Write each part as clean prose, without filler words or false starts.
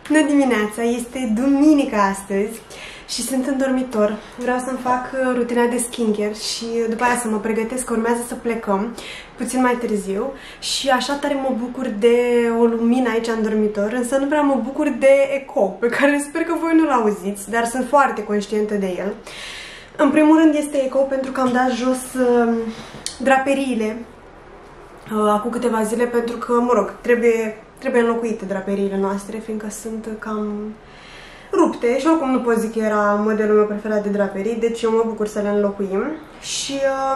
Bună dimineața, este duminică astăzi și sunt în dormitor. Vreau să-mi fac rutina de skincare și după aia să mă pregătesc, că urmează să plecăm puțin mai târziu și așa tare mă bucur de o lumină aici în dormitor, însă nu prea mă bucur de ecou, pe care sper că voi nu-l auziți, dar sunt foarte conștientă de el. În primul rând este ecou pentru că am dat jos draperiile acum câteva zile, pentru că, mă rog, trebuie înlocuite draperiile noastre, fiindcă sunt cam rupte și oricum nu pot zic că era modelul meu preferat de draperii, deci eu mă bucur să le înlocuim. Și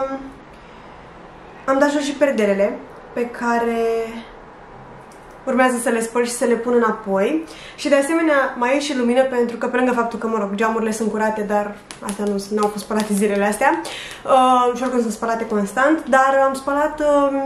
am dat jos și perdelele pe care urmează să le spăl și să le pun înapoi. Și de asemenea mai e și lumină, pentru că pe lângă faptul că, mă rog, geamurile sunt curate, dar astea nu au fost spălate zilele astea și oricum sunt spălate constant, dar am spălat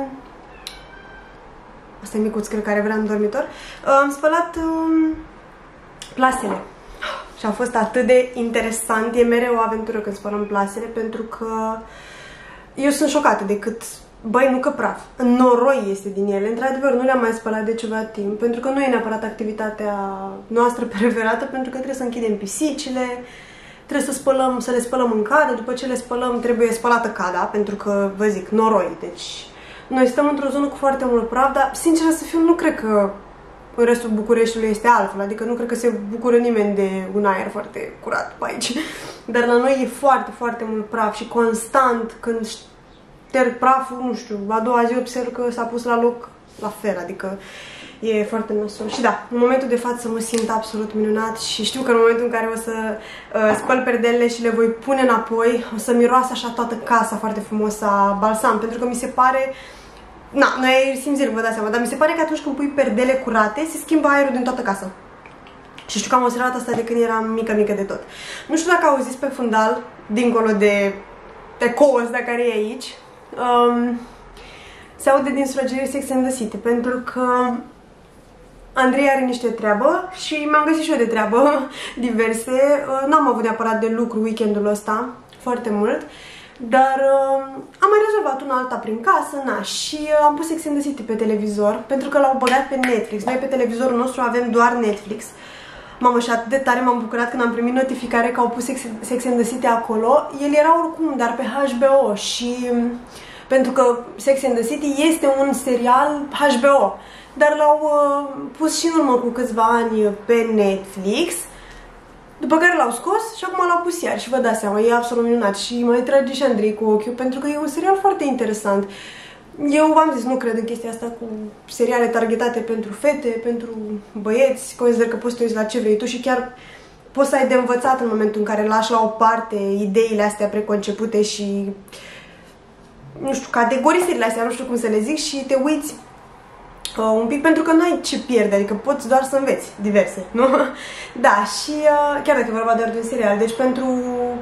asta e micuț, cred, care vrea în dormitor. Am spălat plasele și a fost atât de interesant. E mereu o aventură când spălăm plasele, pentru că eu sunt șocată de cât, băi, nu că praf, noroi este din ele. Într-adevăr, nu le-am mai spălat de ceva timp, pentru că nu e neapărat activitatea noastră preferată, pentru că trebuie să închidem pisicile, trebuie să le spălăm în cadă, după ce le spălăm trebuie spălată cada, pentru că, vă zic, noroi, deci noi stăm într-o zonă cu foarte mult praf, dar, sincer să fiu, nu cred că în restul Bucureștiului este altfel, adică nu cred că se bucură nimeni de un aer foarte curat pe aici. Dar la noi e foarte, foarte mult praf și constant când șterg praful, nu știu, a doua zi observ că s-a pus la loc la fel, adică e foarte nasol. Și da, în momentul de față mă simt absolut minunat și știu că în momentul în care o să spăl perdelele și le voi pune înapoi, o să miroasă așa toată casa foarte frumos a balsam, pentru că mi se pare, na, noi simțim, vă dați seama, dar mi se pare că atunci când pui perdele curate, se schimbă aerul din toată casa. Și știu că am observat asta de când eram mică de tot. Nu știu dacă auziți pe fundal, dincolo de ecoul ăsta care e aici, se aude din sufragerie Sex and the City, pentru că Andrei are niște treabă și mi-am găsit și eu de treabă diverse. N-am avut neapărat de lucru weekendul ăsta, foarte mult, dar am mai rezolvat una alta prin casă, na, și am pus Sex and the City pe televizor, pentru că l-au băgat pe Netflix. Noi pe televizorul nostru avem doar Netflix. Mamă, și atât de tare m-am bucurat când am primit notificare că au pus Sex and the City acolo. El era oricum, dar pe HBO și pentru că Sex and the City este un serial HBO, dar l-au pus și în urmă cu câțiva ani pe Netflix, după care l-au scos și acum l-au pus iar și vă dați seama, e absolut minunat și mai trage și Andrei cu ochiul, pentru că e un serial foarte interesant. Eu v-am zis, nu cred în chestia asta cu seriale targetate pentru fete, pentru băieți, consider că poți să te uiți la ce vrei tu și chiar poți să ai de învățat în momentul în care lași la o parte ideile astea preconcepute și, nu știu, categoriile astea, nu știu cum să le zic, și te uiți un pic, pentru că n-ai ce pierde, adică poți doar să înveți diverse, nu? Da, și chiar dacă e vorba doar de un serial, deci pentru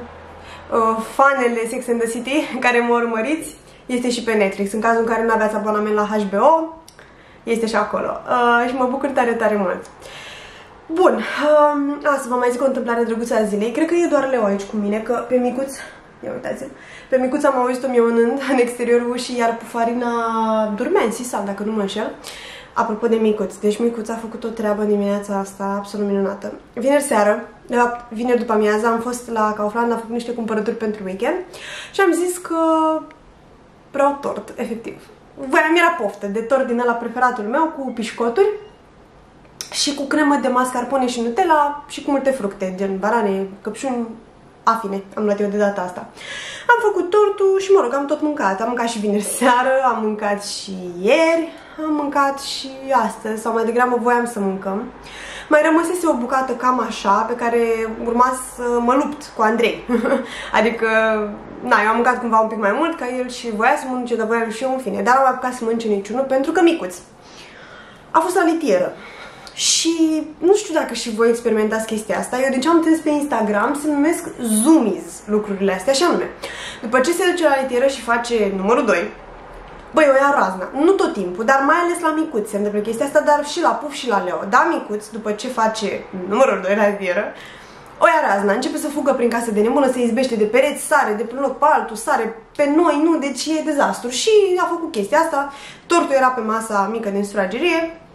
fanele Sex and the City care mă urmăriți, este și pe Netflix. În cazul în care nu aveați abonament la HBO, este și acolo. Și mă bucur tare, tare mult. Bun, să vă mai zic o întâmplare drăguță a zilei. Cred că e doar Leo aici cu mine, că pe micuț, ia uitați-l, pe micuț am auzit-o miaunând în exteriorul ușii, iar Pufarina dormea în sisal, dacă nu mă înșel. Apropo de micuț, deci micuț a făcut o treabă în dimineața asta absolut minunată. Vineri seară, de fapt vineri după amiază, am fost la Kaufland, am făcut niște cumpărături pentru weekend și am zis că vreau tort, efectiv. Mi-era poftă de tort din ăla preferatul meu, cu pișcoturi și cu cremă de mascarpone și Nutella și cu multe fructe, gen banane, căpșuni, afine, am luat eu de data asta. Am făcut tortul și, mă rog, am tot mâncat. Am mâncat și vineri seară, am mâncat și ieri, am mâncat și astăzi, sau mai degrabă voiam să mâncăm. Mai rămăsese o bucată cam așa, pe care urma să mă lupt cu Andrei. Adică, na, eu am mâncat cumva un pic mai mult ca el și voia să mănânce, dar voiam și eu, în fine. Dar am apucat să mănânce niciunul, pentru că micuț a fost la litieră. Și nu știu dacă și voi experimentați chestia asta. Eu, din ce am înțeles pe Instagram, se numesc zoomies lucrurile astea, și anume, după ce se duce la litieră și face numărul 2, băi, o ia razna. Nu tot timpul, dar mai ales la micuț se întâmplă chestia asta, dar și la Puf și la Leo. Da, micuț, după ce face numărul 2 la litieră, o ia razna, începe să fugă prin casă de nebună, se izbește de pereți, sare de pe un loc pe altul, sare pe noi, nu, deci e dezastru. Și a făcut chestia asta, tortul era pe masa mică din sufragerie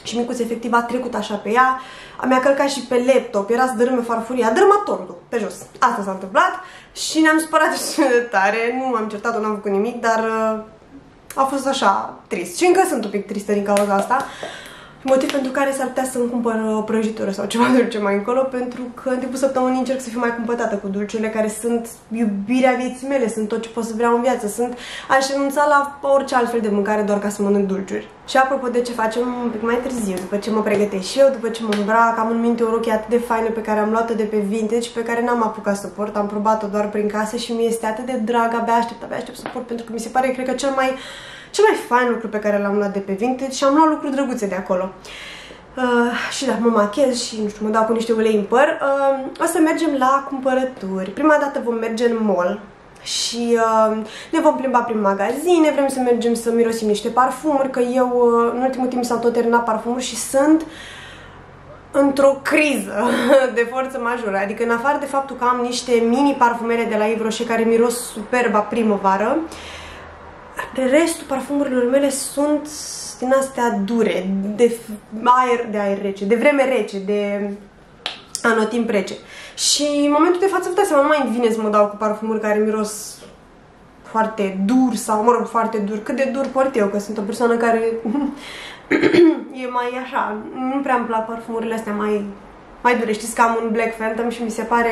și micuț efectiv a trecut așa pe ea, mi-a călcat și pe laptop, era să dărâme farfuria, a dărâmat tortul pe jos. Asta s-a întâmplat și ne-am supărat destul de tare, nu am certat-o, n-am făcut nimic, dar a fost așa trist. Și încă sunt un pic tristă din cauza asta. Motiv pentru care s-ar putea să-mi cumpăr o prăjitură sau ceva dulce mai încolo, pentru că în timpul săptămânii încerc să fiu mai cumpătată cu dulciurile care sunt iubirea vieții mele, sunt tot ce pot să vreau în viață, aș renunța la orice altfel de mâncare doar ca să mănânc dulciuri. Și apropo de ce facem un pic mai târziu, după ce mă pregătesc și eu, după ce mă îmbrac, am în minte o rochie atât de faină pe care am luat-o de pe Vintage, pe care n-am apucat să port, am probat-o doar prin casă și mi este atât de dragă, abia aștept să port, pentru că mi se pare, cred că cel mai fain lucru pe care l-am luat de pe Vintage și am luat lucruri drăguțe de acolo. Și da, mă machez și, nu știu, mă dau cu niște ulei în păr. O să mergem la cumpărături. Prima dată vom merge în mall și ne vom plimba prin magazine, vrem să mergem să mirosim niște parfumuri, că eu în ultimul timp s-au tot terminat parfumuri și sunt într-o criză de forță majoră. Adică în afară de faptul că am niște mini parfumere de la Yves Rocher care miros superba primăvară, de restul parfumurilor mele sunt din astea dure, de aer rece, de vreme rece, de anotimp rece. Și în momentul de față, puteți să nu mai vine să mă dau cu parfumuri care miros foarte dur sau, mă rog, foarte dur. Cât de dur port eu, că sunt o persoană care e mai așa, nu prea îmi plac parfumurile astea mai dure. Știți că am un Black Phantom și mi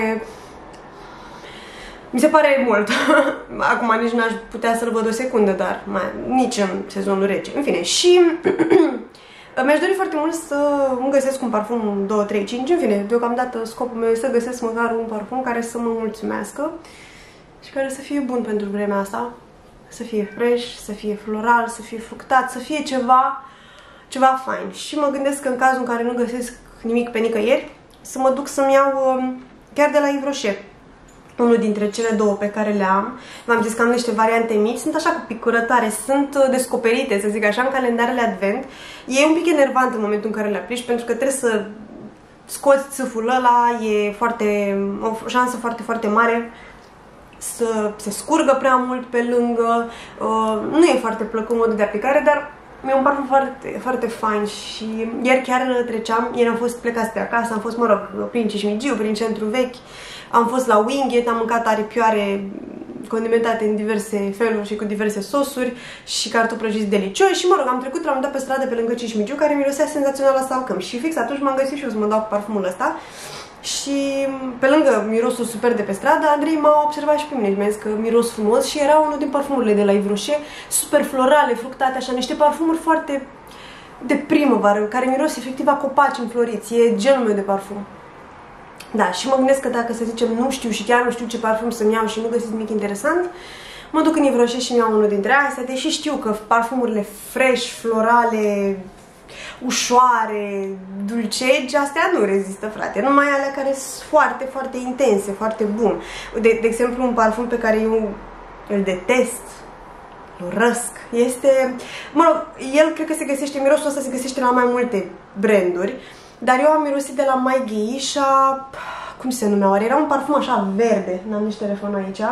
se pare mult. Acum nici n-aș putea să-l văd o secundă, dar nici în sezonul rece. În fine, și mi-aș dori foarte mult să îmi găsesc un parfum 2, 3, 5. În fine, deocamdată scopul meu este să găsesc măcar un parfum care să mă mulțumească și care să fie bun pentru vremea asta. Să fie fresh, să fie floral, să fie fructat, să fie ceva fain. Și mă gândesc că în cazul în care nu găsesc nimic pe nicăieri, să mă duc să-mi iau chiar de la Yves Rocher unul dintre cele două pe care le am. V-am zis că am niște variante mici, sunt așa cu picurătoare, sunt descoperite, să zic așa, în calendarele advent. E un pic enervant în momentul în care le aplici, pentru că trebuie să scoți țâful ăla, e o șansă foarte, foarte mare să se scurgă prea mult pe lângă. Nu e foarte plăcut modul de aplicare, dar e un parfum foarte, foarte fain și ieri chiar ieri am fost plecați de acasă, am fost, mă rog, prin Cismigiu, prin centru vechi, am fost la Wingate, am mâncat aripioare condimentate în diverse feluri și cu diverse sosuri și cartofi prăjiți delicioși și, mă rog, am trecut la un dat pe stradă pe lângă Cismigiu care mirosea senzațional la salcâm și fix atunci m-am găsit și eu să mă dau cu parfumul ăsta. Și pe lângă mirosul super de pe stradă, Andrei m-a observat și pe mine și mi-a zis că miros frumos și era unul din parfumurile de la Yves Rocher, super florale, fructate, așa, niște parfumuri foarte de primăvară, care miros efectiv a copaci înfloriți, e genul meu de parfum. Da, și mă gândesc că dacă, să zicem, nu știu și chiar nu știu ce parfum să-mi iau și nu găsesc nimic interesant, mă duc în Yves Rocher și mi iau unul dintre astea, deși știu că parfumurile fresh, florale, ușoare, dulcegi, astea nu rezistă, frate. Numai alea care sunt foarte, foarte intense, foarte bun. De exemplu, un parfum pe care eu îl detest, îl răsc, este, mă rog, el cred că se găsește, mirosul ăsta se găsește la mai multe branduri, dar eu am mirosit de la My Geisha, cum se numea oare? Era un parfum așa verde, n-am nici telefonul aici,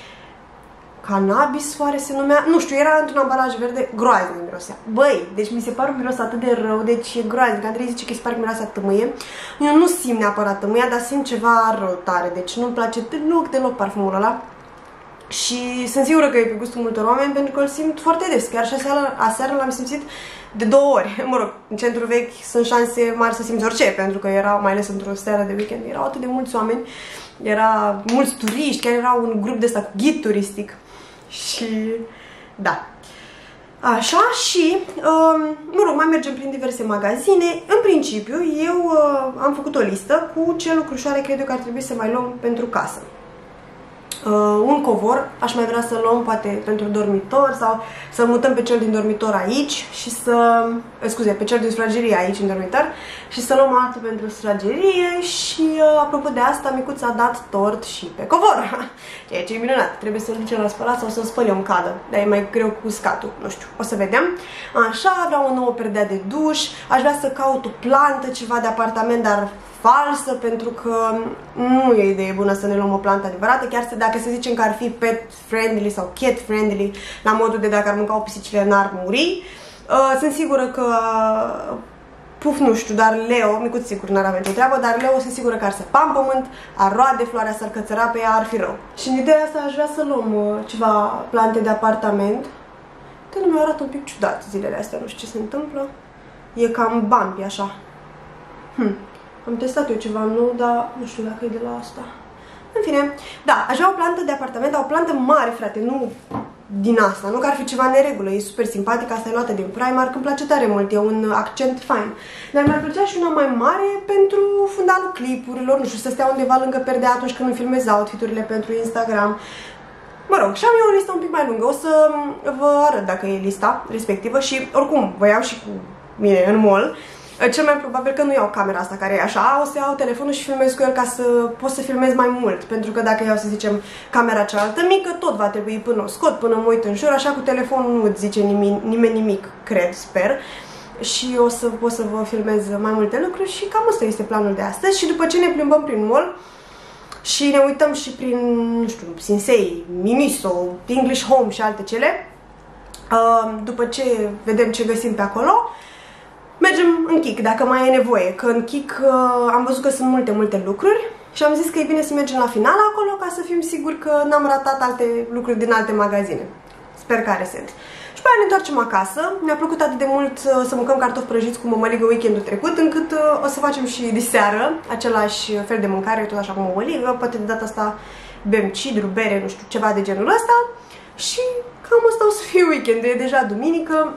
Cannabis oare se numea? Nu știu, era într-un ambalaj verde, groaznic mirosea. Băi, deci mi se pare un miros atât de rău, deci e groaznic. Andrei zice că îi se pare că miroase a tămâie. Eu nu simt neapărat tămâia, dar simt ceva rău tare, deci nu-mi place deloc parfumul ăla. Și sunt sigură că e pe gustul multor oameni, pentru că îl simt foarte des. Chiar și aseară l-am simțit de 2 ori. Mă rog, în centru vechi sunt șanse mari să simți orice, pentru că era, mai ales într-o seară de weekend, erau atât de mulți oameni, era mulți turiști, chiar era un grup de ăsta cu ghid turistic. Și da. Așa și, mă rog, mai mergem prin diverse magazine. În principiu, eu am făcut o listă cu ce lucrușoare cred eu că ar trebui să mai luăm pentru casă. Un covor, aș mai vrea să luăm poate pentru dormitor sau să mutăm pe cel din dormitor aici și să, pe cel din sufragerie aici în dormitor și să luăm altul pentru sufragerie și apropo de asta, micuța a dat tort și pe covor, ceea ce e minunat. Trebuie să-l ducem la spălat sau să-l spăl eu în cadă, dar e mai greu cu uscatul, nu știu, o să vedem. Așa, vreau o nouă perdea de duș, aș vrea să caut o plantă, ceva de apartament, dar falsă, pentru că nu e o idee bună să ne luăm o plantă adevărată, chiar dacă să zicem că ar fi pet friendly sau cat friendly, la modul de dacă ar mânca o pisicile n-ar muri. Sunt sigură că Puf, nu știu, dar Leo, micuț sigur n-ar avea nicio treabă, dar Leo se sigură că ar săpa în pământ, ar roade, floarea s-ar cățăra pe ea, ar fi rău. Și în ideea asta aș vrea să luăm ceva plante de apartament. Că nu mi arată un pic ciudat zilele astea, nu știu ce se întâmplă. E cam bumpy, așa. Am testat eu ceva nou, dar nu știu dacă e de la asta. În fine, da, aș vrea o plantă de apartament, dar o plantă mare, frate, nu din asta, nu că ar fi ceva neregulă, e super simpatic, asta e luată din Primark, îmi place tare mult, e un accent fain. Dar mi-ar plăcea și una mai mare pentru fundalul clipurilor, nu știu, să stea undeva lângă perdea atunci când îmi filmez outfit-urile pentru Instagram. Mă rog, și am eu o listă un pic mai lungă, o să vă arăt dacă e lista respectivă și oricum vă iau și cu mine în mall. Cel mai probabil că nu iau camera asta care e așa, o să iau telefonul și filmez cu el ca să pot să filmez mai mult. Pentru că dacă iau, să zicem, camera cealaltă mică, tot va trebui până o scot, până mă uit în jur, așa cu telefonul nu îți zice nimeni nimic, cred, sper. Și o să pot să vă filmez mai multe lucruri și cam asta este planul de astăzi. Și după ce ne plimbăm prin mall și ne uităm și prin, nu știu, Sinsei, Miniso, English Home și alte cele, după ce vedem ce găsim pe acolo, mergem în Kik, dacă mai e nevoie, că în Kik am văzut că sunt multe lucruri și am zis că e bine să mergem la final acolo ca să fim siguri că n-am ratat alte lucruri din alte magazine. Sper că are sens. Și pe aia ne întoarcem acasă. Mi-a plăcut atât de mult să mâncăm cartofi prăjiți cu mămăligă weekendul trecut, încât o să facem și diseară același fel de mâncare, tot așa cu mămăligă, poate de data asta bem cidru, bere, nu știu, ceva de genul ăsta. Și cam asta o să fie weekendul, e deja duminică.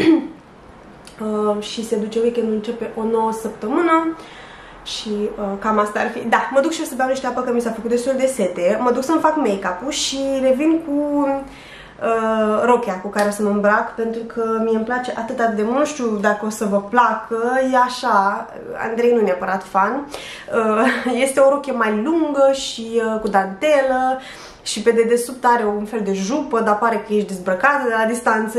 Și se duce weekendul, începe o nouă săptămână și cam asta ar fi. Da, mă duc și eu să beau niște apă că mi s-a făcut destul de sete, mă duc să-mi fac make-up-ul și revin cu rochia cu care o să mă îmbrac, pentru că mie îmi place atât de mult, nu știu dacă o să vă placă, e așa, Andrei nu e neapărat fan, este o rochie mai lungă și cu dantelă și pe dedesubt are un fel de jupă, dar pare că ești dezbrăcată de la distanță,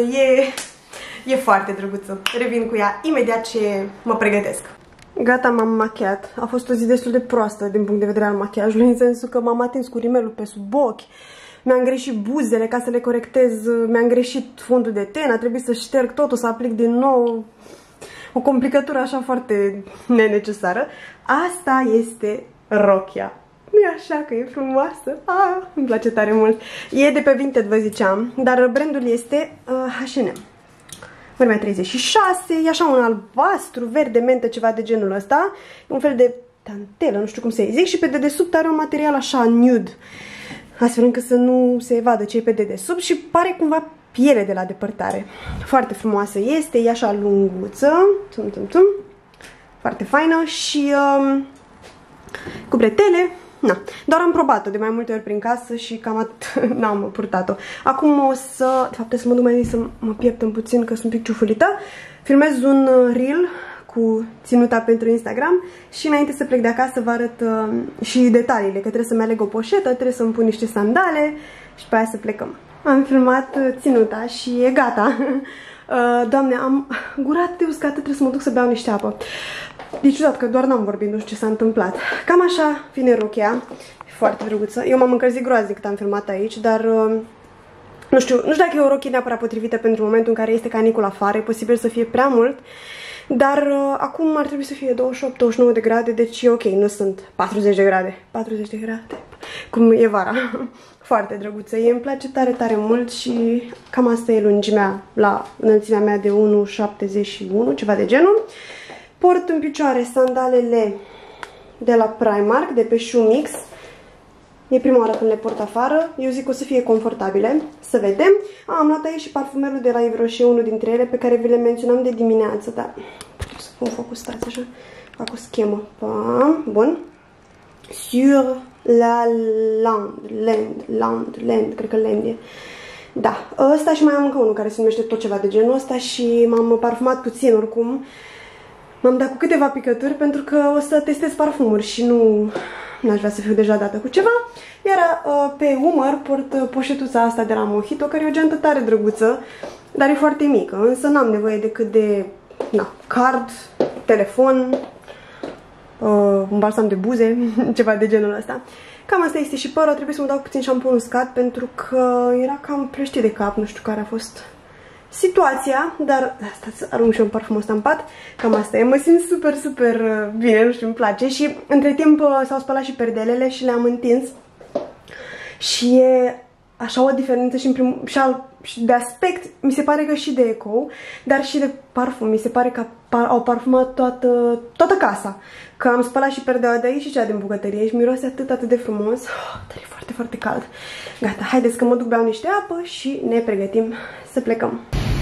e foarte drăguță. Revin cu ea imediat ce mă pregătesc. Gata, m-am machiat. A fost o zi destul de proastă din punct de vedere al machiajului, în sensul că m-am atins cu rimelul pe sub ochi, mi-am greșit buzele ca să le corectez, mi-am greșit fundul de ten, a trebuit să șterg totul, să aplic din nou. O complicatură așa foarte nenecesară. Asta este rochia. Nu-i așa că e frumoasă? Îmi place tare mult. E de pe Vinted, vă ziceam, dar brandul este H&M. Mărimea 36, e așa un albastru, verde, mentă, ceva de genul ăsta. E un fel de dantelă, nu știu cum să zic, și pe dedesubt are un material așa nude, astfel încât să nu se vadă ce e pe dedesubt și pare cumva piele de la depărtare. Foarte frumoasă este, e așa lunguță, foarte faină și cu bretele. Na, doar am probat-o de mai multe ori prin casă și cam atât n-am purtat-o. Acum o să, de fapt, să mă duc mai zi să mă pieptăm puțin, că sunt un pic ciufulită. Filmez un reel cu ținuta pentru Instagram și înainte să plec de acasă vă arăt și detaliile, că trebuie să-mi aleg o poșetă, trebuie să-mi pun niște sandale și pe aia să plecăm. Am filmat ținuta și e gata. Doamne, am gura atât de uscată, trebuie să mă duc să beau niște apă. E ciudat că doar n-am vorbit, nu știu ce s-a întâmplat. Cam așa vine rochia, e foarte drăguță. Eu m-am încălzit groaznic cât am filmat aici, dar nu știu dacă e o rochie neapărat potrivită pentru momentul în care este canicul afară, e posibil să fie prea mult, dar acum ar trebui să fie 28-29 de grade, deci e ok, nu sunt 40 de grade. 40 de grade, cum e vara. Foarte drăguță, îmi place tare mult și cam asta e lungimea la înălțimea mea de 1,71, ceva de genul. Port în picioare sandalele de la Primark, de pe Shoe Mix. E prima oară când le port afară. Eu zic că o să fie confortabile. Să vedem. Am luat aici și parfumerul de la Yves Rocher, unul dintre ele, pe care vi le menționam de dimineață. Dar putem să pun focus, stați așa. Fac o schemă. Bun. Sur la Land, cred că Land e. Da, ăsta și mai am încă unul care se numește tot ceva de genul ăsta și m-am parfumat puțin oricum. M-am dat cu câteva picături pentru că o să testez parfumuri și nu aș vrea să fiu deja dată cu ceva. Iar pe umăr port poșetuța asta de la Mojito, care e o geantă tare drăguță, dar e foarte mică, însă n-am nevoie decât de card, telefon, un balsam de buze, ceva de genul ăsta. Cam asta este și părul, trebuie să mă dau puțin șampon uscat pentru că era cam plăștit de cap, nu știu care a fost situația, dar asta să arunc și un parfum ăsta în pat, cam asta e, mă simt super, super bine, nu știu, îmi place și între timp s-au spălat și perdelele și le-am întins și e așa o diferență și de aspect, mi se pare că și de ecou, dar și de parfum, mi se pare că au parfumat toată casa, că am spălat și perdeaua de aici și cea din bucătărie și miroase atât de frumos, dar e foarte, foarte cald. Gata, haideți că mă duc, beau niște apă și ne pregătim să plecăm.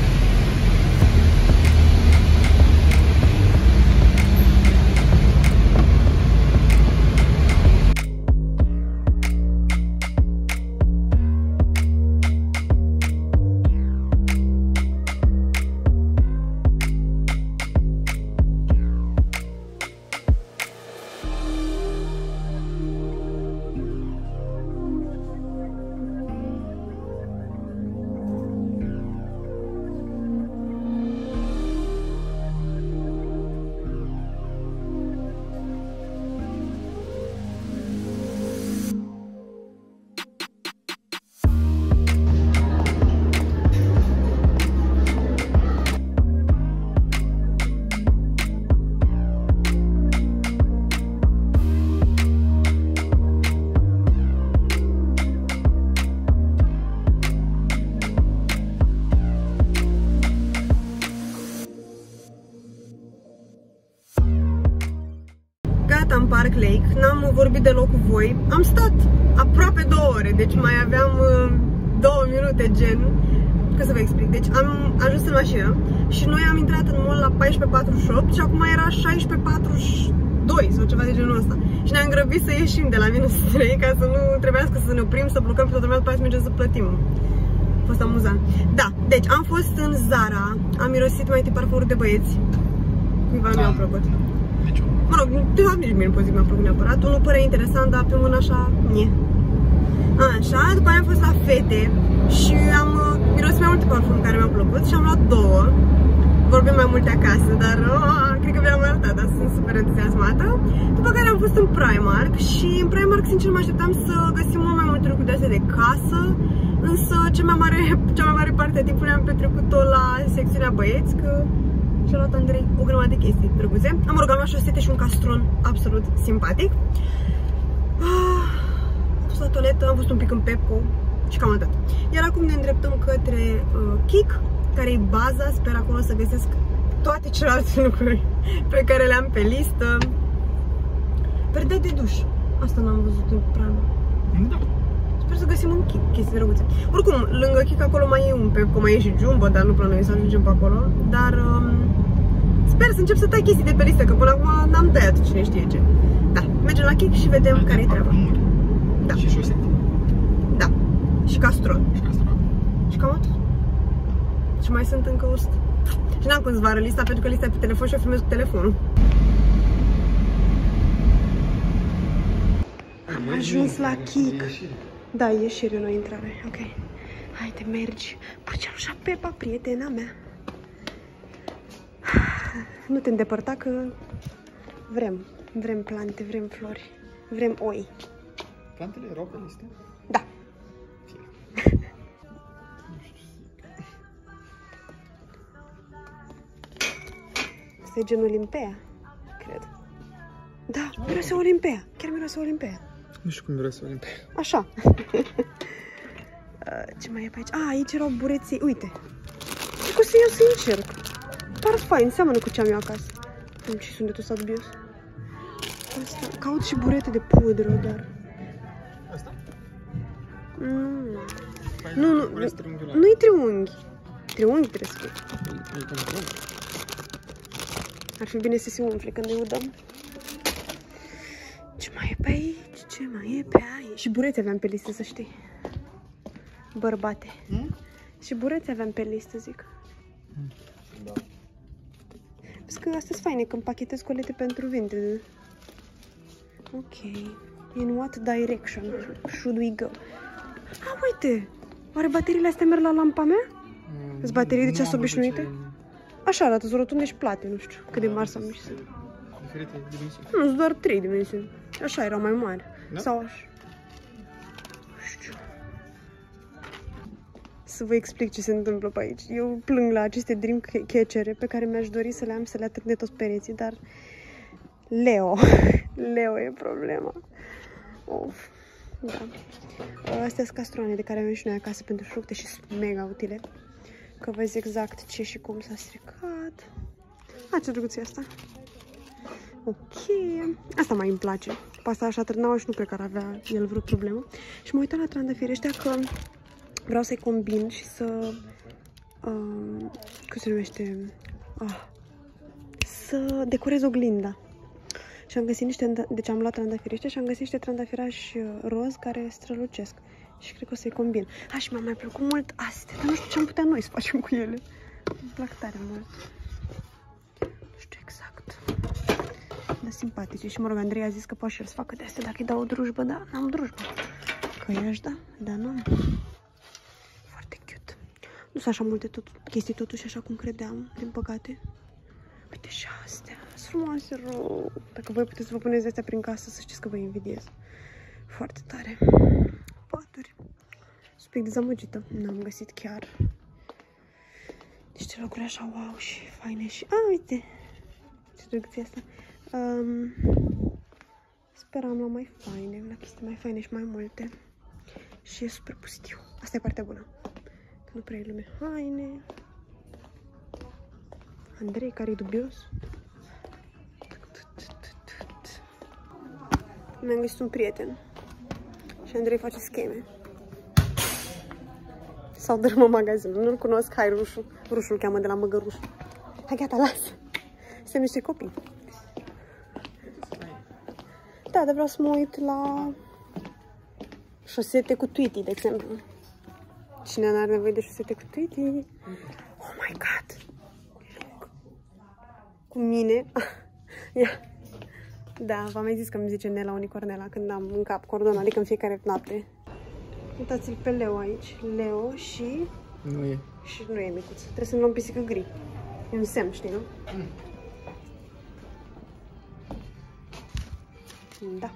În Park Lake, n-am vorbit deloc cu voi, am stat aproape 2 ore, deci mai aveam 2 minute gen, cum să vă explic, deci am ajuns în mașină și noi am intrat în mall la 14:48 și acum era 16:42 sau ceva de genul ăsta și ne-am grăbit să ieșim de la -3 ca să nu trebuiască să ne oprim, să blocăm pe toată lumea, după aceea să mergem să plătim. A fost amuzant. Da, deci am fost în Zara, am mirosit mai tip parfumuri de băieți, cuiva mi-au plăcut. Mă rog, de fapt nici mie nu pot zic că mi-a plăcut neapărat. Unul părea interesant, dar pe mână așa, nie. Așa, după aia am fost la fete și am mirosit mai multe parfumuri care mi-au plăcut și am luat 2. Vorbim mai multe acasă, dar cred că vi-am arătat, dar sunt super entuziasmată. După care am fost în Primark și în Primark, sincer, mă așteptam să găsim mult mai multe lucruri de astea de casă, însă cea mai mare parte a timpului am petrecut-o la secțiunea băieți, că și-a luat Andrei o grămadă de chestii drăguțe. Am rugat 6 sete și un castron absolut simpatic. Am fost la toaletă, am fost un pic în Pepco și cam atât. Iar acum ne îndreptăm către Kik, care e baza, sper acolo să găsesc toate celelalte lucruri pe care le am pe listă. Perdea de duș, asta n-am văzut în Prana. Da. Sper să găsim un Kik, chestii drăguțe. Oricum, lângă Kik acolo mai e un Pepco, mai e și Jumbo, dar nu plănuim să ajungem pe acolo. Dar sper să încep să tai chestii de pe listă, că până acum n-am tăiat cine știe ce. Da, mergem la Kik și vedem care-i treaba. Da. Și șosete. Da. Și castron. Și castron. Și cam atât. Și mai sunt încă 100. Și n-am cum să vă arăt lista, pentru că lista e pe telefon și o filmez cu telefonul. Am ajuns la Kik. Da, ieșire, nu intrare. Ok. Haide, mergi. Purcealușa Pepa, prietena mea. Nu te îndepărta că vrem plante, vrem flori, vrem oi. Plantele erau pe listă? Da. Asta e genul Olimpea, cred. Da, miroase Olimpea. Chiar miroase Olimpea. Nu știu cum miroase Olimpea. Așa. Ce mai e pe aici? Aici erau bureții. Uite. Cum să iau să încerc. Par fain, seamănă cu ce am eu acasă. Am ce sunetul ăsta dubios. Asta. Caut și burete de pudră, dar... Asta? Nu-i triunghi. Triunghi trebuie să fie. Ar fi bine să se umfle când îi udăm. Ce mai e pe aici? Ce mai e pe aici? Și bureți aveam pe listă, să știi. Bărbate. Și bureți aveam pe listă, zic. Da. Vezi că astea sunt faine, când pachetezi colete pentru vintage. Ok. In what direction should we go? Uite! Oare bateriile astea merg la lampa mea? Sunt baterii de ceas obișnuite? Așa arată, sunt rotunde și plate, nu știu cât de mari sau mici sunt. Diferite dimensiuni? Nu, sunt doar 3 dimensiuni. Așa erau mai mari. Da? Sau așa. Nu știu. să vă explic ce se întâmplă pe aici. Eu plâng la aceste dreamcatchere pe care mi-aș dori să le am, să le atârn de toți pereții, dar Leo e problema. Of. Da. Astea sunt castroane de care avem și noi acasă pentru fructe și sunt mega utile. Că vezi exact ce și cum s-a stricat. Ce drăguție asta. Ok. Asta mai îmi place. Pe asta așa târnau și nu cred că ar avea el vreo problemă. Și mă uitam la trandafiri ăștia că vreau să-i combin și să... cum se numește? Să decorez oglinda. Și am găsit niște... Deci am luat trandafiri ăștia și am găsit niște trandafirași roz care strălucesc. Și cred că o să-i combin. Și mi-a mai plăcut mult astea. Dar nu știu ce am putea noi să facem cu ele. Îmi plac tare mult. Nu știu exact. Dar simpatice. Și mă rog, Andrei a zis că poate și el să facă de astea dacă îi dau o drujbă. Da, n-am drujbă. Că i-aș da, dar nu am. Foarte cute. Nu sunt așa multe chestii totuși așa cum credeam, din păcate. Uite și astea. Sunt frumoase rău. Dacă voi puteți să vă puneți astea prin casă, să știți că vă invidiez. Foarte tare. Paturi. Sunt un pic dezamăgită. N-am găsit chiar niște locuri așa wow și faine și... uite! Ce drăguție asta. Speram la mai faine, la chestii mai faine și mai multe. Și e super pustiu. Asta e partea bună. Că nu prea e lume haine. Andrei, care e dubios. Mi-am găsit un prieten. Și Andrei face scheme. Sau dărâmă magazinul. Nu-l cunosc. Hai, Rușu. Rușu-l cheamă de la Măgăruș. Hai, gata, lasă. Suntem niște copii. Da, dar vreau să mă uit la șosete cu Tweety, de exemplu. Cine n-are nevoie de șosete cu Tweety? Oh my god! Cu mine? Ia. Da, v-am mai zis că îmi zice Nela Unicornela când am în cap cordon, adică în fiecare noapte. Uitați-l pe Leo aici. Leo și... Nu e. Și nu e micuț. Trebuie să-mi luăm pisică gri. E un semn, știi, nu? Da.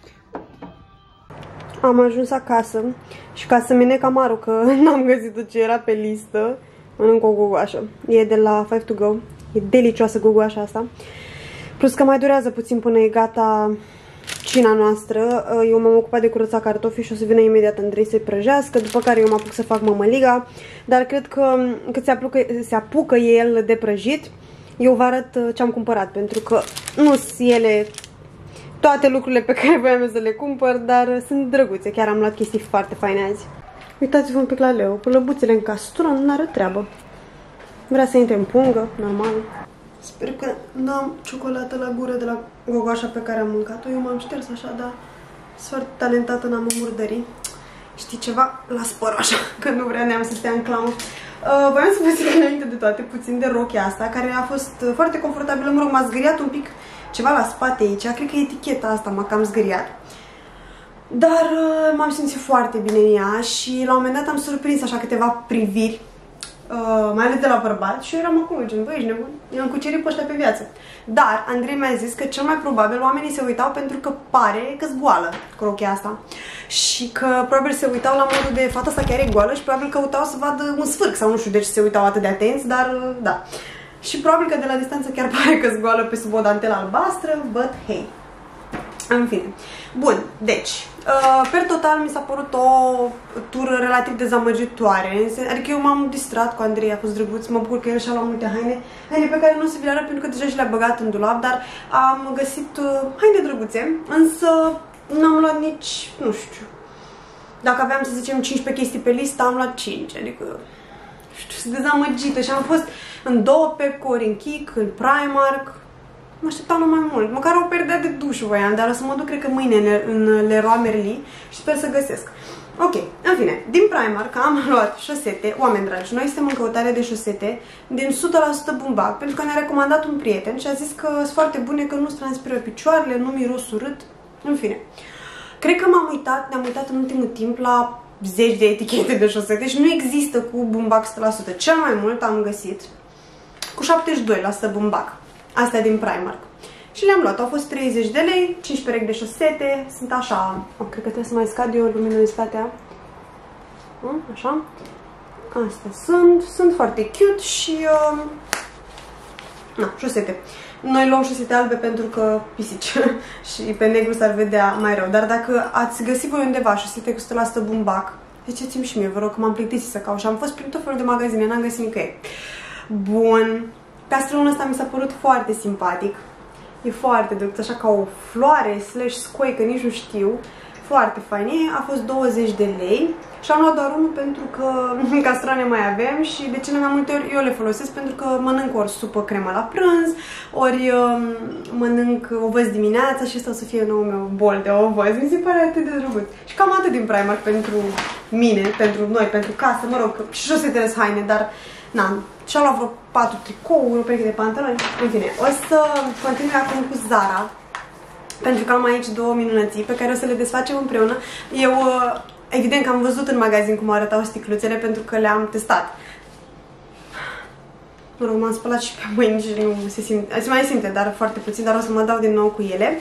Am ajuns acasă și ca să-mi nec amarul că n-am găsit tot ce era pe listă, mănânc o gogoașă. E de la Five to Go. E delicioasă gogoașa asta. Plus că mai durează puțin până e gata cina noastră. Eu m-am ocupat de curățat cartofii și o să vină imediat Andrei să-i prăjească, după care eu mă apuc să fac mămăliga. Dar cred că cât se apucă el de prăjit, eu vă arăt ce am cumpărat, pentru că nu sunt ele toate lucrurile pe care voiam să le cumpăr, dar sunt drăguțe. Chiar am luat chestii foarte faine azi. Uitați-vă un pic la Leo. Pălăbuțele în castron, n-are treabă. Vrea să intre în pungă, normal. Sper că n-am ciocolată la gură de la gogoașa pe care am mâncat-o. Eu m-am șters așa, dar sunt foarte talentată în a mă murdări. Știi ceva? La spăr așa, că nu vreau să stea în clown. Voiam să vă zic înainte de toate puțin de rochia asta, care a fost foarte confortabilă. Mă rog, m-a zgâriat un pic ceva la spate aici. Cred că eticheta asta m-a cam zgâriat. Dar m-am simțit foarte bine în ea și la un moment dat am surprins așa câteva priviri, mai ales de la bărbat, și eu eram acolo, gen, băi, ești nebun? I-am cucerit pe ăștia pe viață. Dar Andrei mi-a zis că cel mai probabil oamenii se uitau pentru că pare că-s goală cu rochia asta. Și că probabil se uitau la modul de fata asta chiar e goală și probabil căutau să vadă un sfârc sau nu știu de ce se uitau atât de atenți, dar da. Și probabil că de la distanță chiar pare că-s goală pe sub o dantelă albastră, but hey. În fine. Bun, deci, per total mi s-a părut o tură relativ dezamăgitoare. Adică eu m-am distrat cu Andrei, a fost drăguț, mă bucur că el și-a luat multe haine pe care nu se vi le arăt pentru că deja și le-a băgat în dulap, dar am găsit haine drăguțe, însă n-am luat nici, nu știu, dacă aveam să zicem 15 chestii pe listă, am luat 5, adică, știu, sunt dezamăgită și am fost în 2 Pepco-uri, în Kik, în Primark. Mă așteptam la mai mult. Măcar o perdea de duș voiam, dar o să mă duc, cred că mâine, în Leroy Merlin și sper să găsesc. Ok, în fine, din Primark am luat șosete. Oameni dragi, noi suntem în căutare de șosete din 100% bumbac, pentru că ne-a recomandat un prieten și a zis că sunt foarte bune, că nu-ți transpiră picioarele, nu miros urât. În fine, cred că ne-am uitat în ultimul timp la zeci de etichete de șosete și nu există cu bumbac 100%. Cel mai mult am găsit cu 72% bumbac. Astea din Primark. Și le-am luat. Au fost 30 de lei, 15 perechi de șosete. Sunt așa. Cred că trebuie să mai scad eu luminozitatea. Așa. Astea sunt foarte cute și șosete. Noi luăm șosete albe pentru că pisici și pe negru s-ar vedea mai rău. Dar dacă ați găsit voi undeva șosete cu 100% bumbac, ziceți-mi și mie, vă rog, că m-am plictisit să caut și am fost prin tot felul de magazine, n-am găsit nicăieri. Bun. Castrolul ăsta mi s-a părut foarte simpatic. E foarte drăguț, așa ca o floare slash scoică, nici nu știu. Foarte fain. A fost 20 de lei și am luat doar unul pentru că castroane mai avem și de cele mai multe ori eu le folosesc pentru că mănânc ori supă cremă la prânz, ori mănânc ovăz dimineața și asta o să fie noul meu bol de ovăz. Mi se pare atât de drăguț. Și cam atât din Primark pentru mine, pentru noi, pentru casă, mă rog, și șosetele sunt haine, dar și-am luat vreo 4 tricouri, o pereche de pantaloni, în fine. O să continui acum cu Zara, pentru că am aici două minunății pe care o să le desfacem împreună. Eu, evident că am văzut în magazin cum arătau sticluțele, pentru că le-am testat. Mă rog, m-am spălat și pe mâini și nu se simte, se mai simte, dar foarte puțin, dar o să mă dau din nou cu ele.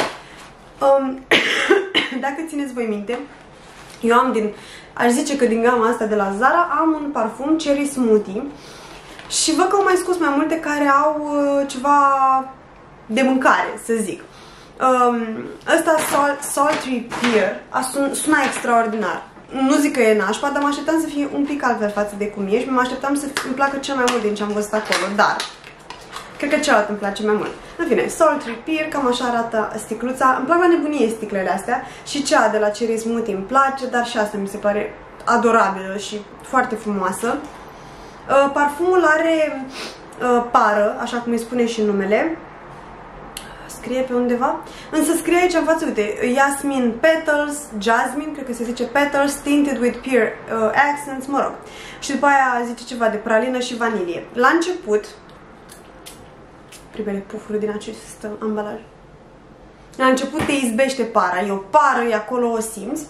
Dacă țineți voi minte, eu am aș zice că din gama asta de la Zara am un parfum Cherry Smoothie și văd că au mai scos mai multe care au ceva de mâncare, să zic. Ăsta Sultry Pear suna extraordinar. Nu zic că e nașpa, dar mă așteptam să fie un pic altfel față de cum e și mă așteptam să îmi placă cel mai mult din ce am văzut acolo, dar cred că celălalt îmi place mai mult. În fine, Sultry Pear, cam așa arată sticluța. Îmi plac la nebunie sticlele astea și cea de la Cherry Smoothie îmi place, dar și asta mi se pare adorabilă și foarte frumoasă. Parfumul are pară, așa cum îi spune și numele. Scrie pe undeva, însă scrie aici în față, uite, Jasmine Petals, Jasmine, cred că se zice Petals, tinted with pear accents, mă rog. Și după aia zice ceva de pralină și vanilie. La început, primele pufuri din acest ambalaj, la început te izbește para, e o pară, e acolo, o simți.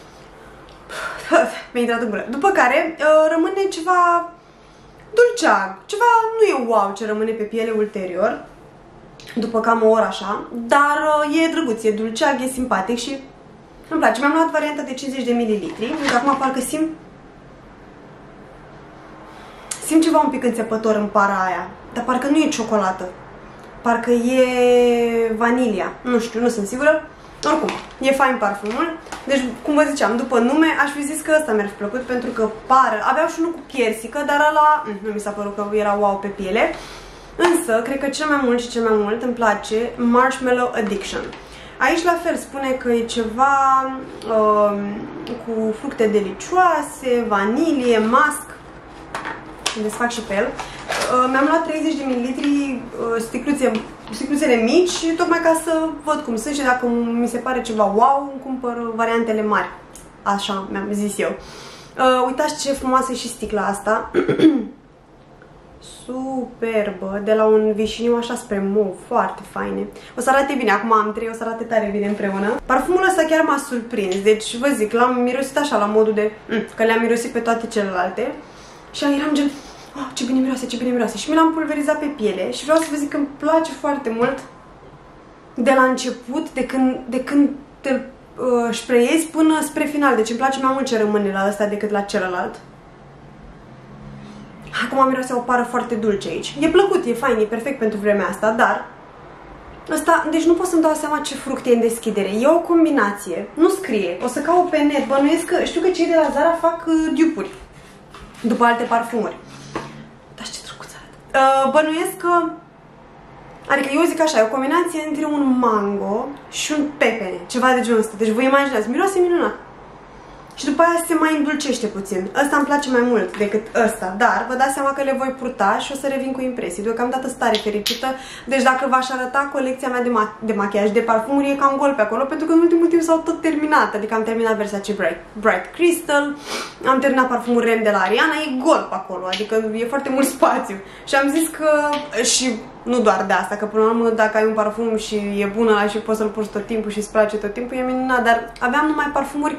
Mi-a intrat în gură. După care rămâne ceva dulceag, ceva nu e wow ce rămâne pe piele ulterior, după cam o oră așa, dar e drăguț, e dulceag, e simpatic și îmi place. Mi-am luat varianta de 50 de ml, uite, acum parcă simt ceva un pic înțepător în para aia, dar parcă nu e ciocolată, parcă e vanilia, nu știu, nu sunt sigură. Oricum, e fain parfumul. Deci, cum vă ziceam, după nume, aș fi zis că ăsta mi-ar fi plăcut pentru că pară. Aveau și unul cu piersică, dar ăla nu mi s-a părut că era wow pe piele. Însă, cred că cel mai mult și cel mai mult îmi place Marshmallow Addiction. Aici la fel spune că e ceva cu fructe delicioase, vanilie, musk. Îmi desfac și pe el. Mi-am luat 30 de ml sticluțele mici, tocmai ca să văd cum sunt și dacă mi se pare ceva wow, îmi cumpăr variantele mari. Așa mi-am zis eu. Uitați ce frumoasă e și sticla asta. Superbă, de la un vișiniu așa spre mov, foarte faine. O să arate bine, acum am 3, o să arate tare bine împreună. Parfumul ăsta chiar m-a surprins, deci vă zic, l-am mirosit așa la modul de că le-am mirosit pe toate celelalte și eram gen, oh, ce bine miroase, ce bine miroase. Și mi l-am pulverizat pe piele și vreau să vă zic că îmi place foarte mult de la început, de când te sprayezi până spre final. Deci îmi place mai mult ce rămâne la ăsta decât la celălalt. Acum miroase o pară foarte dulce aici. E plăcut, e fain, e perfect pentru vremea asta, dar ăsta, deci nu pot să-mi dau seama ce fruct e în deschidere. E o combinație, nu scrie. O să caut pe net, bănuiesc că, știu că cei de la Zara fac dupuri după alte parfumuri. Dar ce drăguț arată. Bănuiesc că, adică eu zic așa, e o combinație între un mango și un pepene, ceva de genul ăsta. Deci vă imaginați, miroase minunat. Și după aia se mai îndulcește puțin. Ăsta îmi place mai mult decât ăsta, dar vă dați seama că le voi purta și o să revin cu impresii. Deocamdată stare fericită. Deci dacă v-aș arăta colecția mea de machiaj, de parfumuri, e cam gol pe acolo, pentru că în ultimul timp s-au tot terminat. Adică am terminat Versace Bright Crystal, am terminat parfumul Rem de la Ariana, e gol pe acolo, adică e foarte mult spațiu. Și am zis că, și nu doar de asta, că până la urmă dacă ai un parfum și e bun ăla și poți să-l porți tot timpul și îți place tot timpul, e minunat, dar aveam numai parfumuri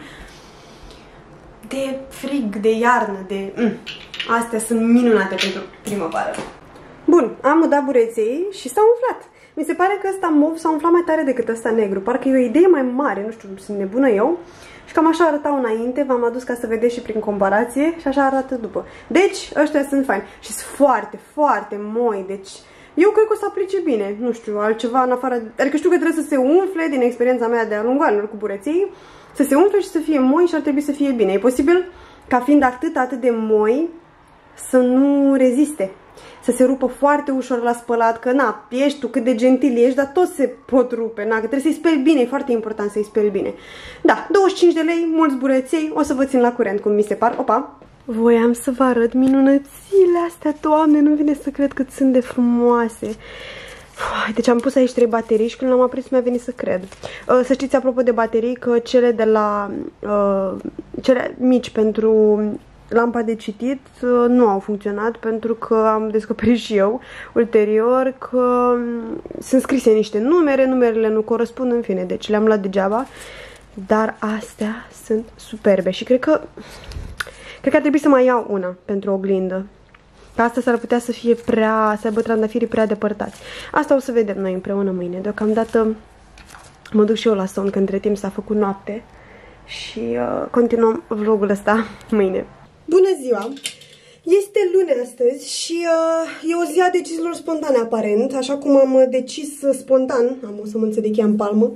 de frig, de iarnă, de... Astea sunt minunate pentru primăvară. Bun, am udat bureței și s-au umflat. Mi se pare că ăsta mov s-a umflat mai tare decât ăsta negru. Parcă e o idee mai mare, nu știu, sunt nebună eu. Și cam așa arătau înainte, v-am adus ca să vedeți și prin comparație și așa arată după. Deci, ăștia sunt faini și sunt foarte, foarte moi, deci eu cred că o să aplice bine, nu știu, altceva în afară, adică știu că trebuie să se umfle din experiența mea de-a lungul anilor cu bureții, să se umfle și să fie moi și ar trebui să fie bine. E posibil ca fiind atât de moi să nu reziste, să se rupă foarte ușor la spălat, că na, ești tu cât de gentil ești, dar tot se pot rupe, na, că trebuie să-i speli bine, e foarte important să-i speli bine. Da, 25 de lei, mulți bureței, o să vă țin la curent cum mi se par, opa. Voiam să vă arăt minunățile astea, Doamne, nu vine să cred cât sunt de frumoase. Deci am pus aici 3 baterii și când l-am aprins mi-a venit să cred. Să știți, apropo de baterii, că cele de la cele mici pentru lampa de citit nu au funcționat, pentru că am descoperit și eu ulterior că sunt scrise niște numere, numerele nu corespund, în fine, deci le-am luat degeaba. Dar astea sunt superbe și cred că ar trebui să mai iau una pentru oglindă. Că asta s-ar putea să fie să aibă trandafirii prea depărtați. Asta o să vedem noi împreună mâine. Deocamdată mă duc și eu la somn, că între timp s-a făcut noapte. Și continuăm vlogul ăsta mâine. Bună ziua! Este luni astăzi și e o zi a deciziilor spontane aparent, așa cum am decis spontan, am o sămânță de chea în palmă,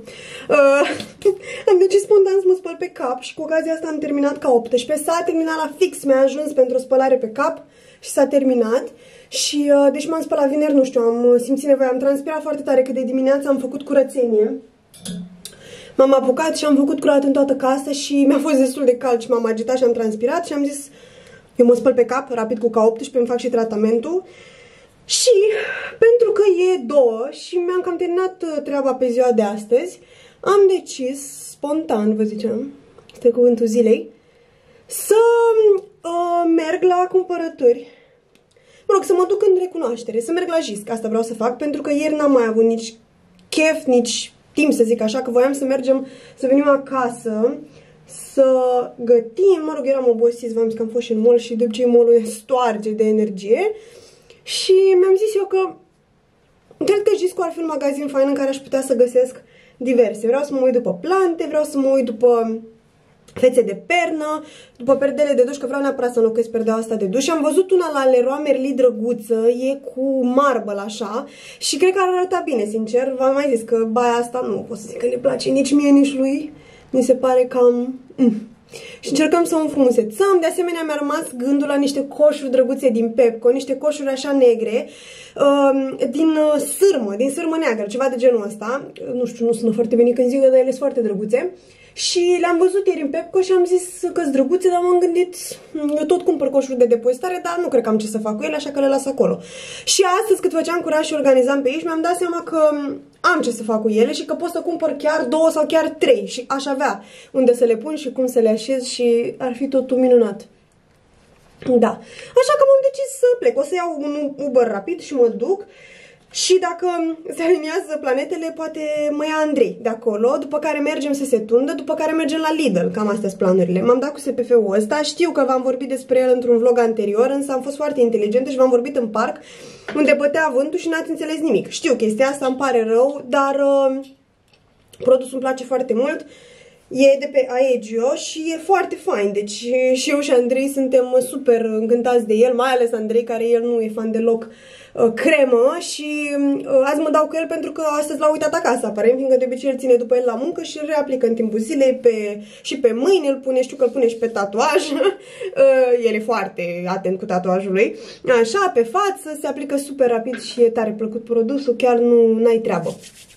am decis spontan să mă spăl pe cap și cu ocazia asta am terminat ca 18, s-a terminat la fix, mi-a ajuns pentru o spălare pe cap și s-a terminat și deci m-am spălat vineri, nu știu, am simțit nevoie, am transpirat foarte tare că de dimineață am făcut curățenie. M-am apucat și am făcut curat în toată casa și mi-a fost destul de cald și m-am agitat și am transpirat și am zis eu mă spăl pe cap rapid cu K18, îmi fac și tratamentul și pentru că e 2 și mi-am cam terminat treaba pe ziua de astăzi, am decis spontan, vă ziceam, este cuvântul zilei, să merg la cumpărături. Mă rog, să mă duc în recunoaștere, să merg la JISC, asta vreau să fac, pentru că ieri n-am mai avut nici chef, nici timp, să zic așa, că voiam să mergem, să venim acasă, să gătim, mă rog, eram obosiți, v-am zis că am fost și în mall și de obicei mall-ul ne stoarge de energie și mi-am zis eu că cred că JISC ar fi un magazin fain în care aș putea să găsesc diverse. Vreau să mă uit după plante, vreau să mă uit după fețe de pernă, după perdele de duș, că vreau neapărat să înlocuiesc perdeaua asta de duș. Am văzut una la Leroy Merlin drăguță, e cu marble așa și cred că ar arăta bine, sincer. V-am mai zis că baia asta nu pot să zic că ne place nici mie, nici lui. Mi se pare cam... Și încercăm să o înfrumusețăm. De asemenea mi-a rămas gândul la niște coșuri drăguțe din Pepco, niște coșuri așa negre, din sârmă neagră, ceva de genul ăsta. Nu știu, nu sună foarte bine când zic, dar ele sunt foarte drăguțe. Și le-am văzut ieri în Pepco și am zis că-s drăguțe, dar m-am gândit, eu tot cumpăr coșuri de depozitare, dar nu cred că am ce să fac cu ele, așa că le las acolo. Și astăzi, cât făceam curat și organizam pe aici, mi-am dat seama că am ce să fac cu ele și că pot să cumpăr chiar 2 sau chiar 3 și aș avea unde să le pun și cum să le așez și ar fi totul minunat. Da. Așa că m-am decis să plec. O să iau un Uber rapid și mă duc. Și dacă se aliniază planetele, poate mă ia Andrei de acolo, după care mergem să se tundă, după care mergem la Lidl, cam astea sunt planurile. M-am dat cu SPF-ul ăsta, știu că v-am vorbit despre el într-un vlog anterior, însă am fost foarte inteligentă și v-am vorbit în parc, unde bătea vântul și n-ați înțeles nimic. Știu chestia asta, îmi pare rău, dar produsul îmi place foarte mult. E de pe Aegio și e foarte fain, deci și eu și Andrei suntem super încântați de el, mai ales Andrei, care el nu e fan deloc cremă și azi mă dau cu el pentru că astăzi l-a uitat acasă, aparent, fiindcă de obicei el ține după el la muncă și îl reaplică în timpul zilei și pe mâini, îl pune, știu că îl pune și pe tatuaj, el e foarte atent cu tatuajul lui, așa, pe față, se aplică super rapid și e tare plăcut produsul, chiar n-ai treabă.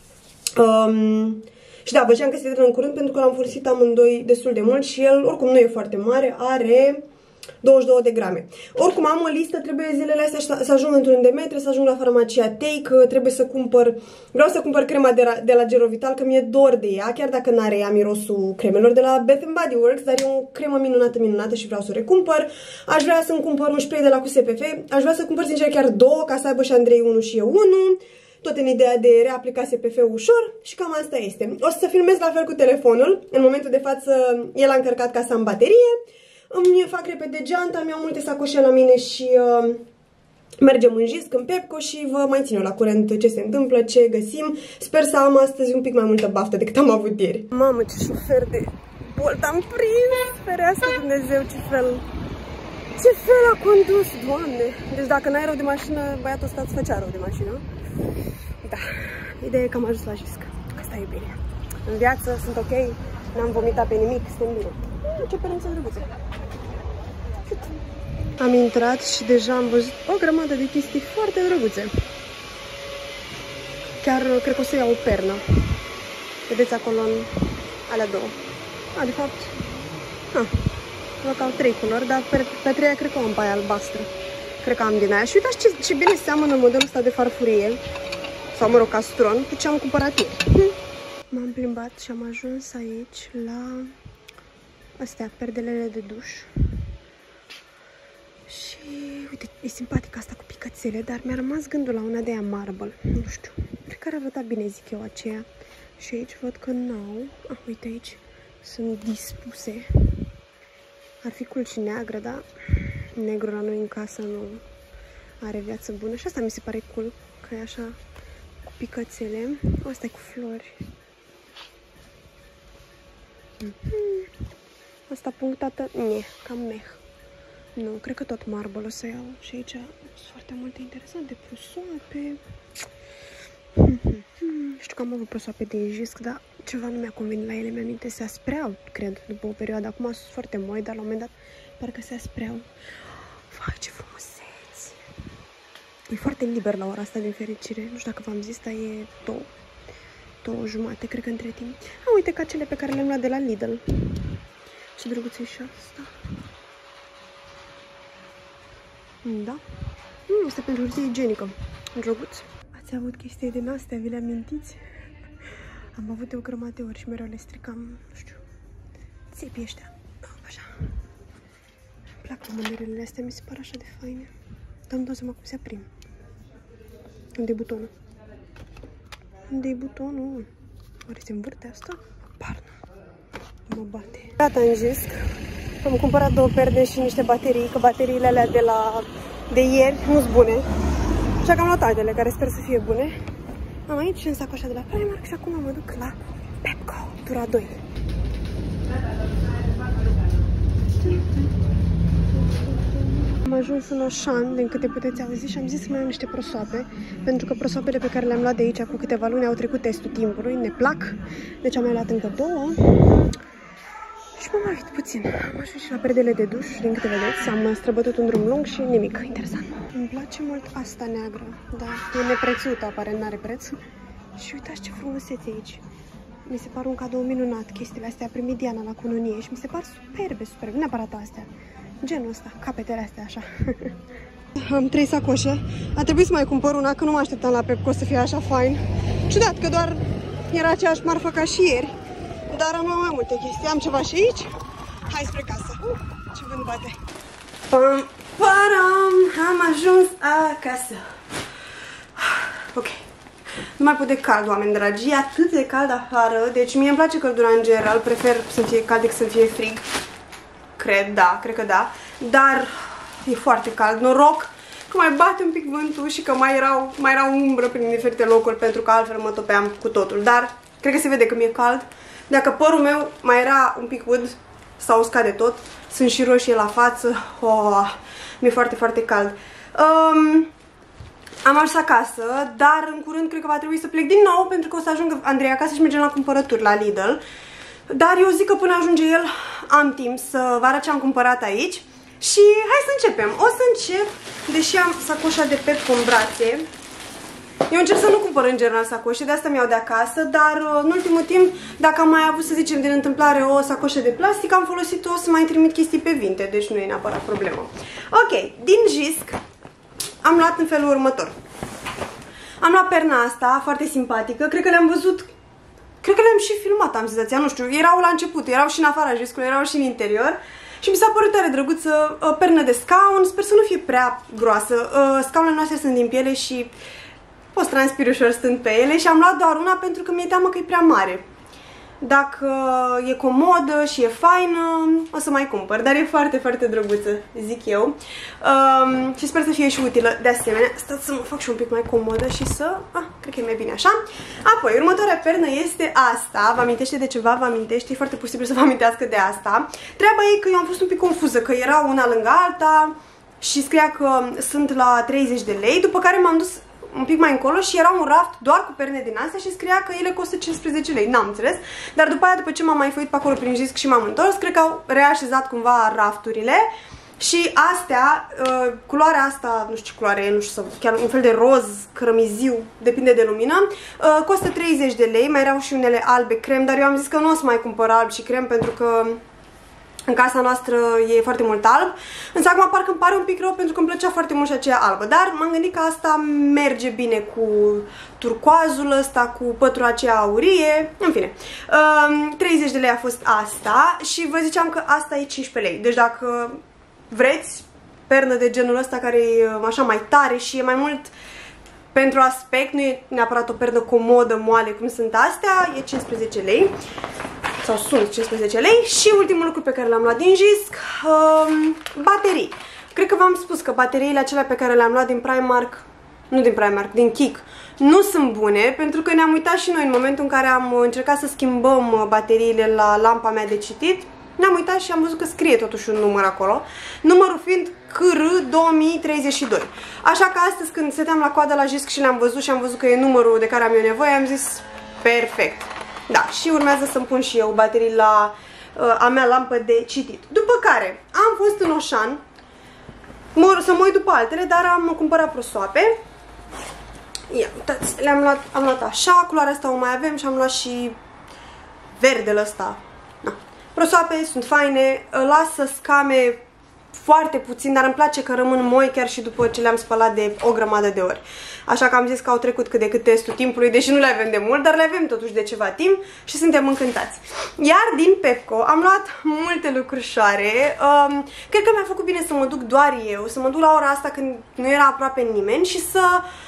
Și da, vă ziceam că se termină în curând pentru că l-am folosit amândoi destul de mult și el oricum nu e foarte mare, are 22 de grame. Oricum am o listă, trebuie zilele astea să ajung într-un Demetre, să ajung la farmacia Take, trebuie să cumpăr, vreau să cumpăr crema de la Gerovital, că mi-e dor de ea, chiar dacă n-are ea mirosul cremelor de la Bath & Body Works, dar e o cremă minunată și vreau să o recumpăr. Aș vrea să-mi cumpăr un spray de la QSPF, aș vrea să cumpăr sincer chiar 2, ca să aibă și Andrei 1 și eu 1. Tot în ideea de reaplica SPF-ul ușor și cam asta este. O să filmez la fel cu telefonul. În momentul de față el a încărcat ca să am baterie. Îmi fac repede geanta, mi-au multe sacoșe la mine și mergem în Jisc, în Pepco și vă mai țin eu la curent ce se întâmplă, ce găsim. Sper să am astăzi un pic mai multă baftă decât am avut ieri. Mamă, ce șofer de Bolt am prins! Ferească Dumnezeu, ce fel a condus, Doamne! Deci dacă n-ai rău de mașină, băiatul ăsta îți făcea rău de mașină. Da, ideea e că am ajuns la Jisc. Asta e bine. În viață sunt ok, n-am vomitat pe nimic, suntem bine. Ce perență drăguțe! Am intrat și deja am văzut o grămadă de chestii foarte drăguțe. Chiar cred că o să iau o pernă. Vedeți acolo în alea două. De fapt, văd că au 3 culori, dar pe 3 cred că am pe aia albastră. Cred că am din aia. Și uitați ce bine seamănă modelul ăsta de farfurie, sau mă rog, castron, cu ce am cumpărat ieri. M-am plimbat și am ajuns aici la astea, perdelele de duș. Și uite, e simpatic asta cu picățele, dar mi-a rămas gândul la una de aia marble. Nu știu, cred că ar arăta bine, zic eu, aceea. Și aici văd că n-au. Uite aici, sunt dispuse. Ar fi cool și neagră, dar negru la noi în casă nu are viață bună. Și asta mi se pare cool, că e așa cu picățele. Asta e cu flori. Asta punctată, cam meh. Nu, cred că tot marble o să iau. Și aici sunt foarte multe interesante prosoape. Știu că am avut prosoape din Jisc, dar ceva nu mi-a convenit la ele. Mi-aminte, se aspreau, cred, după o perioadă. Acum sunt foarte moi, dar la un moment dat parcă se aspreau. Vai, ce frumuseți! E foarte liber la ora asta, din fericire. Nu știu dacă v-am zis, dar e 2:30, cred că între timp. Uite ca cele pe care le-am luat de la Lidl. Ce drăguț e și asta. Da. Este pentru hârtie igienică. Drăguț. Ați avut chestii din astea, vi le amintiți? Am avut de o grămadă de ori și mereu le stricam, nu știu, țepii ăștia. Așa. Îmi plac mânerele astea, mi se par așa de faine. Dar nu dau seama cum se aprind. Unde e butonul? Unde e butonul? Oare se învârte asta? Parnu. Mă bate. Gata, în Jisc. Am cumpărat 2 perde și niște baterii, că bateriile alea de ieri nu sunt bune. Așa că am luat altele care sper să fie bune. Am aici în sacoșa de la Primark și acum mă duc la Pepco, tura 2. Am ajuns în Auchan, din câte puteți auzi, și am zis să mai iau niște prosoape, pentru că prosoapele pe care le-am luat de aici cu câteva luni au trecut testul timpului, ne plac, deci am mai luat încă 2. Și m-am avut puțin. Am ajuns și la perdele de duș, din câte vedeți, am străbătut un drum lung și nimic interesant. Îmi place mult asta neagră, dar e neprețută, aparent n-are preț. Și uitați ce frumusețe aici. Mi se par un cadou minunat, chestiile astea, a primit Diana la cununie și mi se par superbe, superbe, neapărat astea. Genul ăsta, capetele astea, așa. Am 3 sacoșe, a trebuit să mai cumpăr una, că nu mă așteptam la Pepco să fie așa fain. Ciudat că doar era aceeași marfă ca și ieri. Dar am mai multe chestii. Am ceva și aici. Hai spre casă. Ce vânt bate. Pam, param! Am ajuns acasă. Ok. Nu mai pot de cald, oameni dragi. E atât de cald afară. Deci mie îmi place căldura în general. Prefer să fie cald decât să fie frig. Cred că da. Dar e foarte cald. Noroc că mai bate un pic vântul și că mai era umbră prin diferite locuri, pentru că altfel mă topeam cu totul. Dar cred că se vede că mi-e cald. Dacă părul meu mai era un pic ud, s-a uscat de tot. Sunt și roșie la față. Mi-e foarte, foarte cald. Am ajuns acasă, dar în curând cred că va trebui să plec din nou, pentru că o să ajungă Andrei acasă și mergem la cumpărături la Lidl. Dar eu zic că până ajunge el am timp să vă arăt ce am cumpărat aici. Și hai să începem. O să încep, deși am sacoșa de Pepco în brațe. Eu încerc să nu cumpăr în general sacoșe, de asta mi-au de acasă, dar în ultimul timp, dacă am mai avut, să zicem, din întâmplare o sacoșă de plastic, am folosit-o să mai trimit chestii pe Vinted, deci nu e neapărat problemă. Ok, din Jisc am luat în felul următor. Am luat perna asta, foarte simpatică, cred că le-am văzut, cred că le-am și filmat, am senzația, nu știu, erau la început, erau și în afara Jiscului, erau și în interior. Și mi s-a părut tare drăguță, pernă de scaun, sper să nu fie prea groasă. Scaunele noastre sunt din piele și poți transpiri ușor stând pe ele și am luat doar una pentru că mi-e teamă că e prea mare. Dacă e comodă și e faină, o să mai cumpăr, dar e foarte, foarte drăguță, zic eu. Și sper să fie și utilă de asemenea. Stați să mă fac și un pic mai comodă și să... cred că e mai bine așa. Apoi, următoarea pernă este asta. Vă amintește de ceva? Vă amintește? E foarte posibil să vă amintească de asta. Treaba e că eu am fost un pic confuză, că era una lângă alta și scria că sunt la 30 de lei, după care m-am dus un pic mai încolo și era un raft doar cu perne din astea și scria că ele costă 15 lei. N-am înțeles, dar după aia, după ce m-am mai făit pe acolo prin Jisc și m-am întors, cred că au reașezat cumva rafturile și astea, culoarea asta, nu știu ce culoare e, nu știu, chiar un fel de roz, cărămiziu, depinde de lumină, costă 30 de lei, mai erau și unele albe crem, dar eu am zis că nu o să mai cumpăr alb și crem pentru că în casa noastră e foarte mult alb, însă acum parcă îmi pare un pic rău pentru că îmi plăcea foarte mult și aceea albă, dar m-am gândit că asta merge bine cu turcoazul ăsta, cu pătura aceea aurie, în fine. 30 de lei a fost asta și vă ziceam că asta e 15 lei, deci dacă vreți pernă de genul ăsta care e așa mai tare și e mai mult pentru aspect, nu e neapărat o pernă comodă, moale cum sunt astea, e 15 lei. Sau sunt 15 lei. Și ultimul lucru pe care l-am luat din Jisc, baterii. Cred că v-am spus că bateriile acelea pe care le-am luat din Primark, nu din Primark, din Kik, nu sunt bune, pentru că ne-am uitat și noi în momentul în care am încercat să schimbăm bateriile la lampa mea de citit. Ne-am uitat și am văzut că scrie totuși un număr acolo, numărul fiind CR 2032. Așa că astăzi când stăteam la coadă la Jisc și le-am văzut și am văzut că e numărul de care am eu nevoie, am zis perfect. Da, și urmează să-mi pun și eu baterii la a mea lampă de citit. După care am fost în Oșan să mă uit după altele, dar am cumpărat prosoape. Ia, uitați, am luat așa, culoarea asta o mai avem și am luat și verdele ăsta. Da. Prosoape sunt faine, lasă scame foarte puțin, dar îmi place că rămân moi chiar și după ce le-am spălat de o grămadă de ori. Așa că am zis că au trecut cât de cât testul timpului, deși nu le avem de mult, dar le avem totuși de ceva timp și suntem încântați. Iar din Pepco am luat multe lucrușoare. Cred că mi-a făcut bine să mă duc doar eu, să mă duc la ora asta când nu era aproape nimeni și să...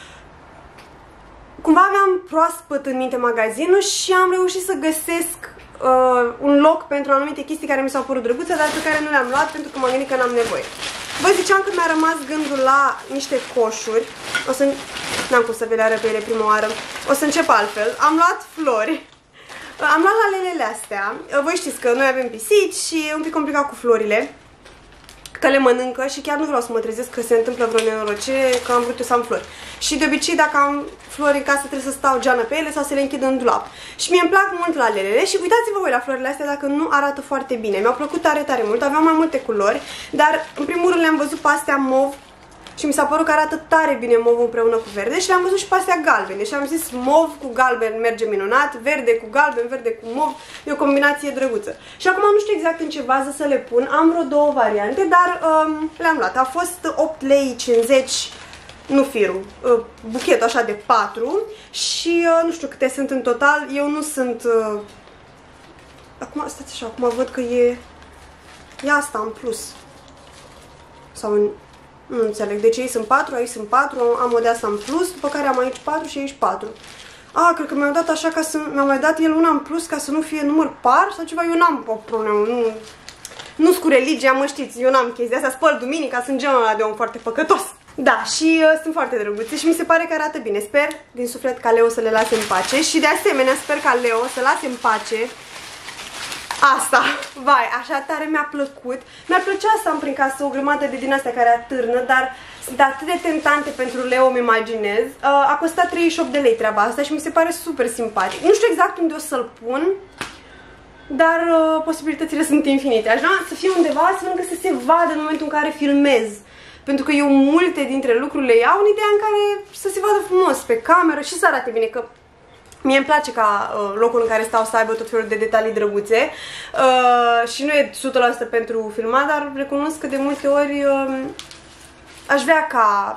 Cumva aveam proaspăt în minte magazinul și am reușit să găsesc un loc pentru anumite chestii care mi s-au părut drăguțe, dar pe care nu le-am luat pentru că m-am gândit că n-am nevoie. Vă ziceam că mi-a rămas gândul la niște coșuri. N-am cum să vi le arăt pe ele prima oară. O să încep altfel. Am luat flori. Am luat lalelele astea. Voi știți că noi avem pisici și e un pic complicat cu florile, că le mănâncă și chiar nu vreau să mă trezesc că se întâmplă vreo nenorocire, că am vrut eu să am flori. Și de obicei dacă am flori în casă trebuie să stau geană pe ele sau să le închid în dulap. Și mie îmi plac mult lalelele și uitați-vă voi la florile astea dacă nu arată foarte bine. Mi-au plăcut tare, tare mult, aveam mai multe culori, dar în primul rând le-am văzut pe astea mov și mi s-a părut că arată tare bine mov împreună cu verde și le-am văzut și pe astea galbene și am zis mov cu galben merge minunat, verde cu galben, verde cu mov, e o combinație drăguță. Și acum nu știu exact în ce vază să le pun, am vreo două variante, dar le-am luat. A fost 8 lei 50, nu firul, buchetul așa de 4 și nu știu câte sunt în total, eu nu sunt... Acum, stați așa, acum văd că e asta în plus. Sau în... Nu înțeleg, deci ei sunt 4, aici sunt 4, am o de asta în plus, după care am aici 4 și aici 4. Cred că mi-au dat așa ca să... Mi-au mai dat el una în plus ca să nu fie număr par sau ceva, eu n-am o problemă, nu-s cu religia, mă știți, eu n-am chestia asta, spăl duminica, sunt genul ăla de om foarte păcătos. Da, și sunt foarte drăguțe și mi se pare că arată bine, sper din suflet ca Leo să le lase în pace și de asemenea sper ca Leo să lase în pace asta, vai, așa tare mi-a plăcut. Mi-ar plăcea să am prin casă o grămadă de din astea care atârnă, dar sunt atât de tentante pentru Leo, îmi imaginez. A costat 38 de lei treaba asta și mi se pare super simpatic. Nu știu exact unde o să-l pun, dar posibilitățile sunt infinite. Aș vrea să fie undeva astfel încât să se vadă în momentul în care filmez. Pentru că eu multe dintre lucrurile iau în ideea în care să se vadă frumos pe cameră și să arate bine, că mie îmi place ca locul în care stau să aibă tot felul de detalii drăguțe și nu e 100% pentru filmat, dar recunosc că de multe ori aș vrea ca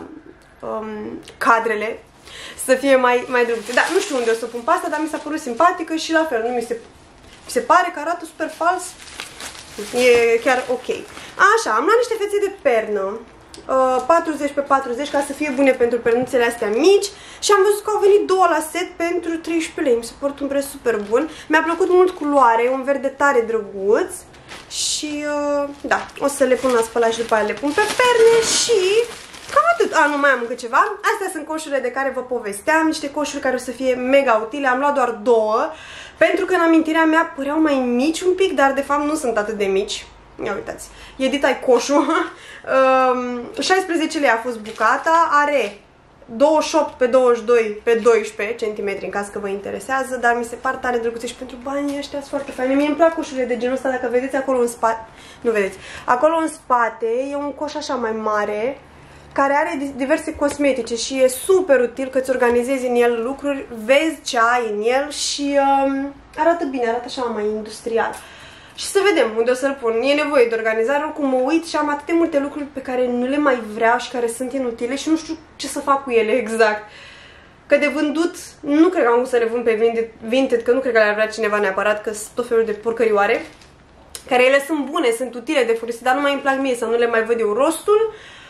cadrele să fie mai drăguțe. Da, nu știu unde o să pun pe asta, dar mi s-a părut simpatică și la fel, nu mi se pare că arată super fals. E chiar ok. Așa, am luat niște fețe de pernă. 40 pe 40 ca să fie bune pentru pernuțele astea mici și am văzut că au venit 2 la set pentru 13 lei. Mi se pare un preț super bun. Mi-a plăcut mult culoarea, e un verde tare drăguț și da, o să le pun la spălat și după aia le pun pe perne și cam atât. Nu mai am încă ceva. Astea sunt coșurile de care vă povesteam, niște coșuri care o să fie mega utile. Am luat doar 2 pentru că în amintirea mea păreau mai mici un pic, dar de fapt nu sunt atât de mici. Ia uitați, e ditai coșul. 16 lei a fost bucata, are 28 pe 22 pe 12 cm în caz că vă interesează, dar mi se par tare drăguțe și pentru banii ăștia sunt foarte faine. Mie îmi plac coșurile de genul ăsta, dacă vedeți acolo în spate, nu vedeți, acolo în spate e un coș așa mai mare care are diverse cosmetice și e super util că îți organizezi în el lucruri, vezi ce ai în el și arată bine, arată așa mai industrial. Și să vedem unde o să-l pun. E nevoie de organizare, oricum mă uit și am atât de multe lucruri pe care nu le mai vreau și care sunt inutile și nu știu ce să fac cu ele exact. Că de vândut, nu cred că am să le vând pe Vinted, că nu cred că le-ar vrea cineva neapărat, că sunt tot felul de porcărioare, care ele sunt bune, sunt utile de folosit, dar nu mai îmi plac mie să nu le mai văd eu rostul.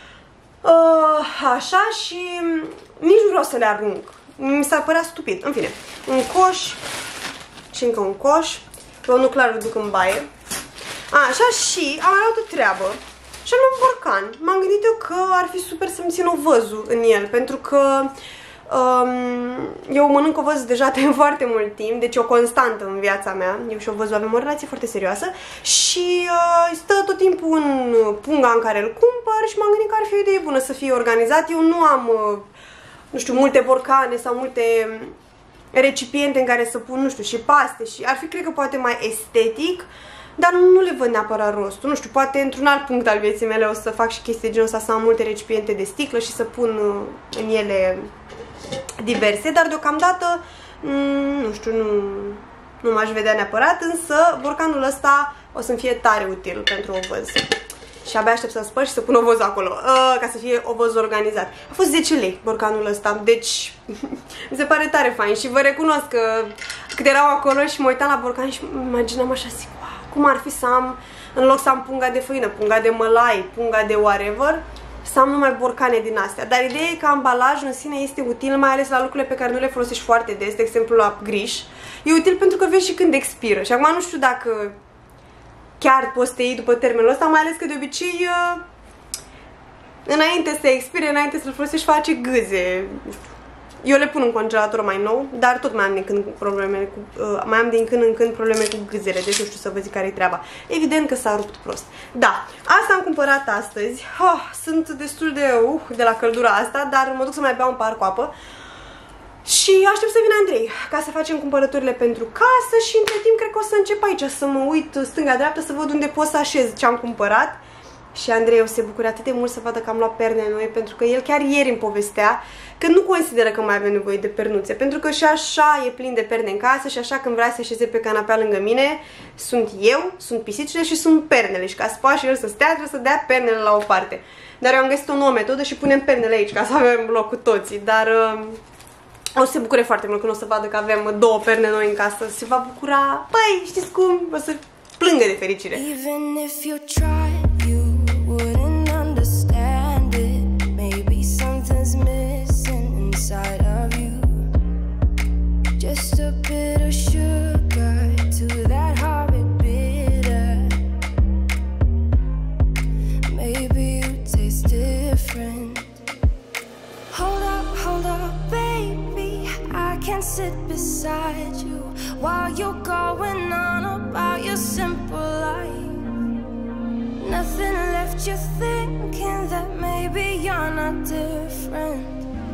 Așa și nici nu vreau să le arunc. Mi s-ar părea stupid. În fine, un coș și încă un coș. Eu nu clar îl duc în baie. Așa și am luat o treabă. Și am luat un borcan. M-am gândit eu că ar fi super să-mi țin ovăzul în el, pentru că eu mănânc ovăz deja de foarte mult timp, deci o constantă în viața mea. Eu și ovăzul avem o relație foarte serioasă și stă tot timpul în punga în care îl cumpăr și m-am gândit că ar fi o idee bună să fie organizat. Eu nu am, nu știu, multe borcane sau multe recipiente în care să pun, nu știu, și paste și ar fi, cred că, poate mai estetic, dar nu le văd neapărat rostul. Nu știu, poate într-un alt punct al vieții mele o să fac și chestii de genul ăsta, să am multe recipiente de sticlă și să pun în ele diverse, dar deocamdată, nu știu, nu m-aș vedea neapărat, însă borcanul ăsta o să-mi fie tare util pentru ovăz. Și abia aștept să spăl și să pun ovăz acolo, ca să fie ovăz organizat. A fost 10 lei borcanul ăsta, deci mi se pare tare fain și vă recunosc că cât erau acolo și mă uitam la borcan și imaginam așa, zic, wow, cum ar fi să am, în loc să am punga de făină, punga de mălai, punga de whatever, să am numai borcane din astea. Dar ideea e că ambalajul în sine este util, mai ales la lucrurile pe care nu le folosești foarte des, de exemplu la griș. E util pentru că vezi și când expiră. Și acum nu știu dacă chiar poți să te iei după termenul ăsta, mai ales că de obicei înainte să expire, înainte să-l folosești, face gâze. Eu le pun în congelator mai nou, dar tot mai am din când probleme cu, în când probleme cu gâzele, deci nu știu să vă zic care-i treaba. Evident că s-a rupt prost. Da, asta am cumpărat astăzi. Sunt destul de la căldura asta, dar mă duc să mai beau un pahar cu apă. Și aștept să vină Andrei, ca să facem cumpărăturile pentru casă și între timp cred că o să încep aici să mă uit stânga-dreapta să văd unde pot să așez ce am cumpărat. Și Andrei o să se bucure atât de mult să vadă că am luat perne noi, pentru că el chiar ieri îmi povestea că nu consideră că mai avem nevoie de pernuțe, pentru că și așa e plin de perne în casă și așa când vrea să așeze pe canapea lângă mine, sunt eu, sunt pisicile și sunt pernele și ca să poată și el să stea, trebuie să dea pernele la o parte. Dar eu am găsit o nouă metodă și punem pernele aici ca să avem loc cu toții, dar o să se bucure foarte mult când o să vadă că avem 2 perne noi în casă, se va bucura, băi, știți cum, o să plângă de fericire. Just a bit of sugar to that horrid bitter. Maybe you taste different. Hold up, baby. I can sit beside you while you're going on about your simple life. Nothing left you thinking that maybe you're not different.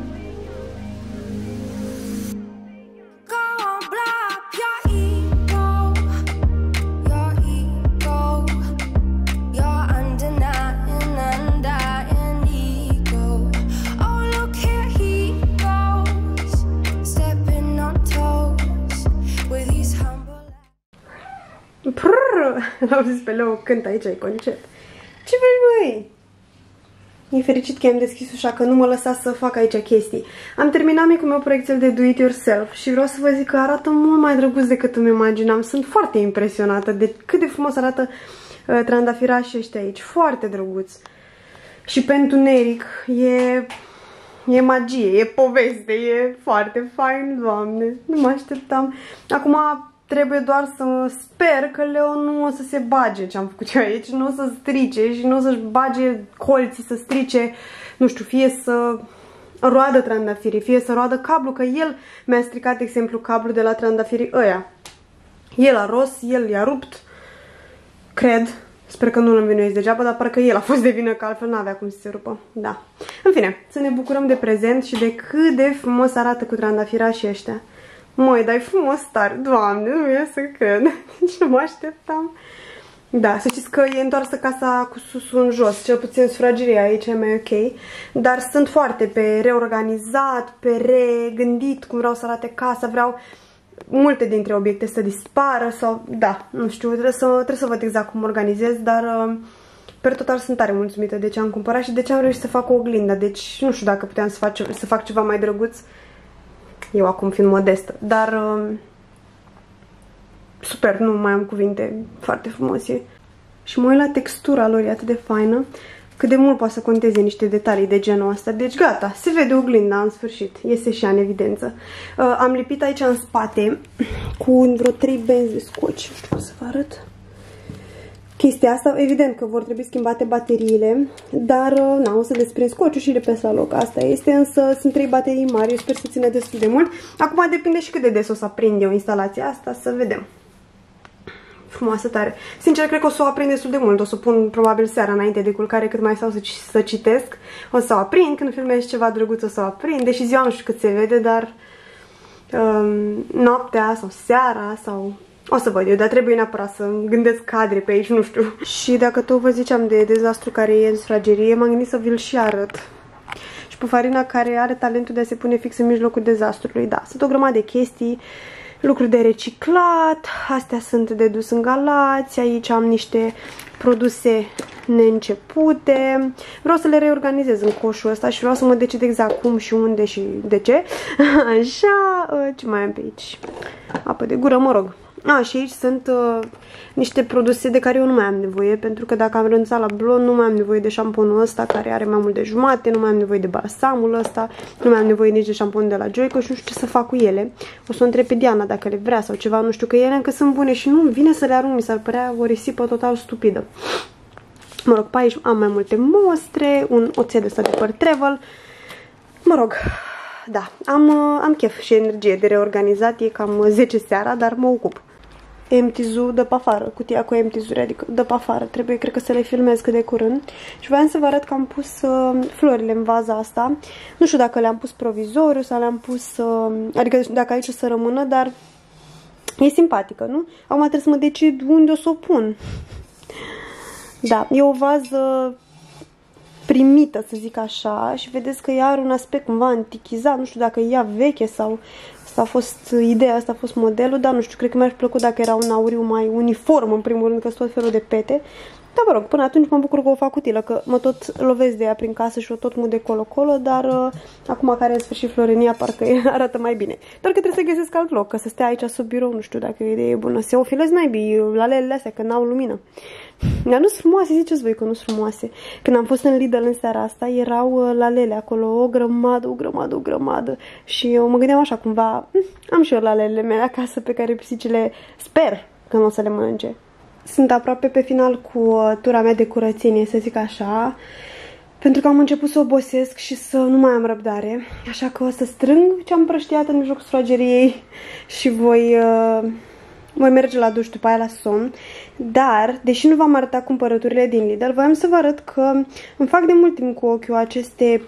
L-au zis pe Leo, cântă aici, ai concert. Ce vrei, băi? E fericit că am deschis ușa, că nu mă lăsa să fac aici chestii. Am terminat micul meu proiectul de do it yourself și vreau să vă zic că arată mult mai drăguț decât îmi imaginam. Sunt foarte impresionată de cât de frumos arată trandafirașii ăștia aici. Foarte drăguț. Și pe întuneric e magie, e poveste, e foarte fain, Doamne, nu mă așteptam. Acum trebuie doar să sper că Leo nu o să se bage ce am făcut eu aici, nu o să strice și nu o să-și bage colții, să strice, nu știu, fie să roadă trandafirii, fie să roadă cablu, că el mi-a stricat, de exemplu, cablu de la trandafirii ăia. El a ros, el i-a rupt, cred. Sper că nu îl învinuiesc degeaba, dar parcă el a fost de vină, că altfel n-avea cum să se rupă. Da. În fine, să ne bucurăm de prezent și de cât de frumos arată cu trandafirașii ăștia. Măi, dar e frumos tare, Doamne, nu e să cred. Nici nu mă așteptam. Da, să știți că e întoarsă casa cu susul în jos, cel puțin sufrageria aici e mai ok. Dar sunt foarte pe reorganizat, pe regândit cum vreau să arate casa, vreau multe dintre obiecte să dispară sau, da, nu știu, trebuie să văd exact cum organizez, dar per total sunt tare mulțumită de ce am cumpărat și de ce am reușit să fac o oglindă, deci nu știu dacă puteam să fac ceva mai drăguț, eu acum fiind modestă, dar super, nu mai am cuvinte, foarte frumos e. Și mă uit la textura lor, e atât de faină, cât de mult poate să conteze niște detalii de genul ăsta. Deci gata, se vede oglinda în sfârșit, iese și ea în evidență. Am lipit aici în spate cu vreo 3 benzi de scoci, nu știu cum să vă arăt. Chestia asta, evident că vor trebui schimbate bateriile, dar na, o să desprind scociul și le pes la loc. Asta este, însă sunt 3 baterii mari, eu sper să țină destul de mult. Acum depinde și cât de des o să aprind eu instalația asta, să vedem. Frumoasă tare. Sincer, cred că o să o aprind destul de mult. O să o pun probabil seara înainte de culcare, cât mai stau să citesc. O să o aprind, când filmez ceva drăguț o să o aprind. Deși ziua nu știu cât se vede, dar noaptea sau seara sau... O să văd eu, dar trebuie neapărat să gândesc cadre pe aici, nu știu. Și dacă tot vă ziceam de dezastru care e în sufragerie, m-am gândit să vi-l și arăt. Și Pufarina care are talentul de a se pune fix în mijlocul dezastrului. Da, sunt o grămadă de chestii. Lucruri de reciclat, astea sunt de dus în galați, aici am niște produse neîncepute. Vreau să le reorganizez în coșul ăsta și vreau să mă decid exact cum și unde și de ce. Așa, ce mai am pe aici? Apă de gură, mă rog. Și aici sunt niște produse de care eu nu mai am nevoie, pentru că dacă am renunțat la blond, nu mai am nevoie de șamponul ăsta care are mai mult de jumate, nu mai am nevoie de balsamul ăsta, nu mai am nevoie nici de șampon de la Joico și nu știu ce să fac cu ele. O să o întreb pe Diana dacă le vrea sau ceva, nu știu, că ele încă sunt bune și nu vine să le arunc, mi s-ar părea o risipă total stupidă. Mă rog, pe aici am mai multe mostre, un oțet ăsta de păr travel. Mă rog, da, am chef și energie de reorganizat, e cam 10 seara, dar mă ocup. Empty-ul dă pe afară, cutia cu empty-uri, adică dă pe afară, trebuie, cred că să le filmez cât de curând. Și voiam să vă arăt că am pus florile în vaza asta. Nu știu dacă le-am pus provizoriu sau le-am pus, adică dacă aici o să rămână, dar e simpatică, nu? Acum trebuie să mă decid unde o să o pun. Da, e o vază primită, să zic așa, și vedeți că ea are un aspect cumva antichizat, nu știu dacă e ea veche sau... Asta a fost ideea, asta a fost modelul, dar nu știu, cred că mi-ar plăcut dacă era un auriu mai uniform, în primul rând, că sunt tot felul de pete. Dar mă rog, până atunci mă bucur că o fac utilă, că mă tot lovesc de ea prin casă și o tot mut de colo-colo, dar acum care în sfârșit Florenia parcă arată mai bine. Doar că trebuie să găsesc alt loc, că să stea aici sub birou, nu știu dacă e idee bună. Se ofilez naibii lalelele astea, că n-au lumină. Dar nu sunt frumoase, ziceți voi că nu sunt frumoase. Când am fost în Lidl în seara asta, erau lalele acolo, o grămadă. Și eu mă gândeam așa, cumva, am și eu lalele mele acasă pe care pisicile sper că nu o să le mănânce. Sunt aproape pe final cu tura mea de curățenie, să zic așa, pentru că am început să obosesc și să nu mai am răbdare. Așa că o să strâng ce am împrăștiat în mijlocul sufrageriei și voi merge la duș, după aia la somn. Dar, deși nu v-am arătat cumpărăturile din Lidl, voiam să vă arăt că îmi fac de mult timp cu ochiul aceste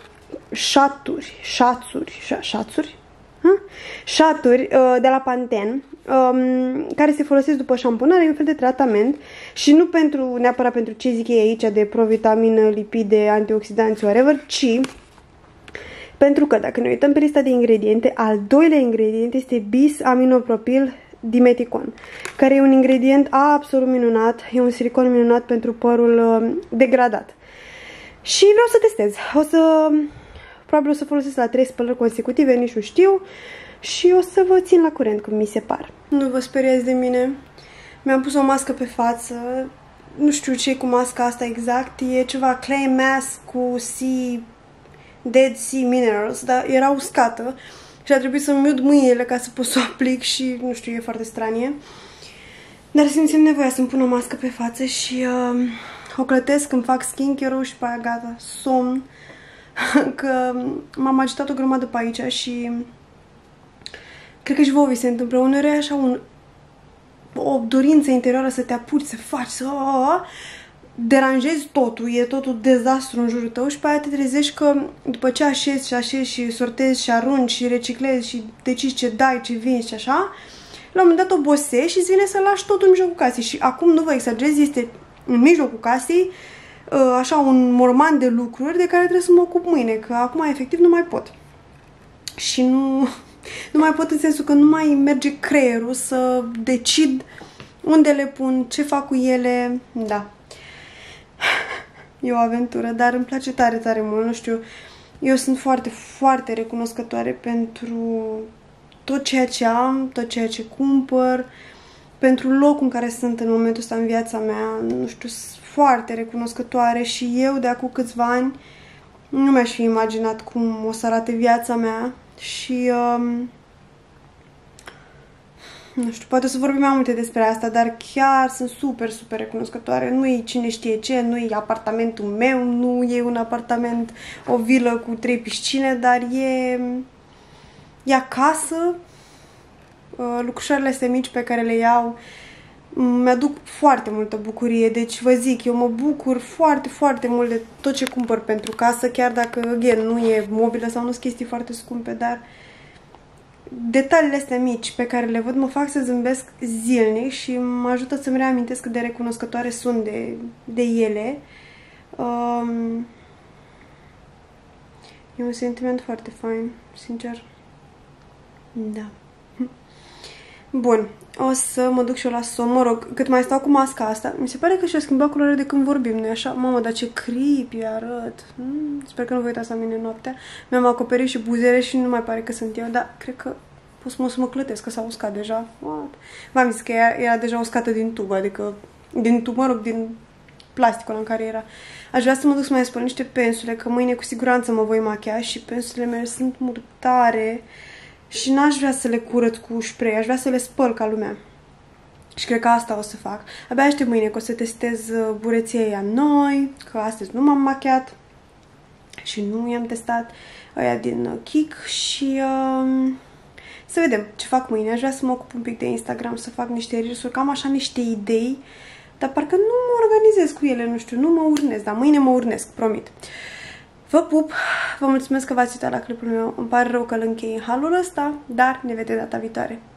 șaturi de la Pantene, care se folosesc după șamponare, e un fel de tratament și nu pentru, neapărat pentru ce zic ei aici de provitamină, lipide, antioxidanți, whatever, ci pentru că dacă ne uităm pe lista de ingrediente, al doilea ingredient este bis-aminopropil dimeticon, care e un ingredient absolut minunat, e un silicon minunat pentru părul degradat. Și vreau să testez. Probabil o să folosesc la 3 spălări consecutive, nici nu știu. Și o să vă țin la curent cum mi se par. Nu vă speriați de mine. Mi-am pus o mască pe față. nu știu ce e cu masca asta exact, e ceva clay mask cu Dead Sea Minerals, dar era uscată și a trebuit să-mi iud mâinile ca să pot să o aplic și, nu știu, e foarte stranie. Dar simțim nevoia să-mi pun o mască pe față și o clătesc, îmi fac skincare-ul și pe aia gata, somn. Că m-am agitat o grămadă pe aici și cred că și vouă vi se întâmplă. Uneori e așa o dorință interioară să te apuci, să faci, să deranjezi totul, e totul dezastru în jurul tău și pe aia te trezești că după ce așezi și sortezi și arunci și reciclezi și decizi ce dai, ce vinzi și așa, la un moment dat obosești și îți vine să lași totul în mijlocul casei. Și acum, nu vă exagerez, este în mijlocul casei așa un morman de lucruri de care trebuie să mă ocup mâine, că acum efectiv nu mai pot. Și nu mai pot în sensul că nu mai merge creierul să decid unde le pun, ce fac cu ele, da. E o aventură, dar îmi place tare, tare mult, nu știu. Eu sunt foarte, foarte recunoscătoare pentru tot ceea ce am, tot ceea ce cumpăr, pentru locul în care sunt în momentul ăsta în viața mea, nu știu, sunt foarte recunoscătoare și eu de acum câțiva ani nu mi-aș fi imaginat cum o să arate viața mea și nu știu, poate să vorbim mai multe despre asta, dar chiar sunt super, super recunoscătoare. Nu e cine știe ce, nu e apartamentul meu, nu e un apartament, o vilă cu 3 piscine, dar e acasă. Lucrușoarele astea mici pe care le iau mi-aduc foarte multă bucurie, deci vă zic, eu mă bucur foarte, foarte mult de tot ce cumpăr pentru casă, chiar dacă, again, nu e mobilă sau nu sunt chestii foarte scumpe, dar detaliile astea mici pe care le văd mă fac să zâmbesc zilnic și mă ajută să-mi reamintesc cât de recunoscătoare sunt de ele. E un sentiment foarte fain, sincer. Da. Bun, o să mă duc și eu la somn, mă rog, cât mai stau cu masca asta, mi se pare că și-a schimbat culoarea de când vorbim, nu-i așa? Mamă, dar ce creepy arăt. Sper că nu vă uitați la mine noaptea. Mi-am acoperit și buzele și nu mai pare că sunt eu, dar cred că pot să mă clătesc, că s-a uscat deja. V-am zis că era deja uscată din tubă, adică din tub, mă rog, din plasticul în care era. Aș vrea să mă duc să mai spăl niște pensule, că mâine cu siguranță mă voi machia și pensulele mele sunt murdare. Și n-aș vrea să le curăț cu spray, aș vrea să le spăl ca lumea. Și cred că asta o să fac. Abia aștept mâine că o să testez bureția aia noi, că astăzi nu m-am machiat și nu i-am testat aia din Kik și să vedem ce fac mâine. Aș vrea să mă ocup un pic de Instagram, să fac niște reels-uri, că am așa niște idei, dar parcă nu mă organizez cu ele, nu știu, nu mă urnesc, dar mâine mă urnesc, promit. Vă pup, vă mulțumesc că v-ați uitat la clipul meu, îmi pare rău că îl închei în halul ăsta, dar ne vedem data viitoare.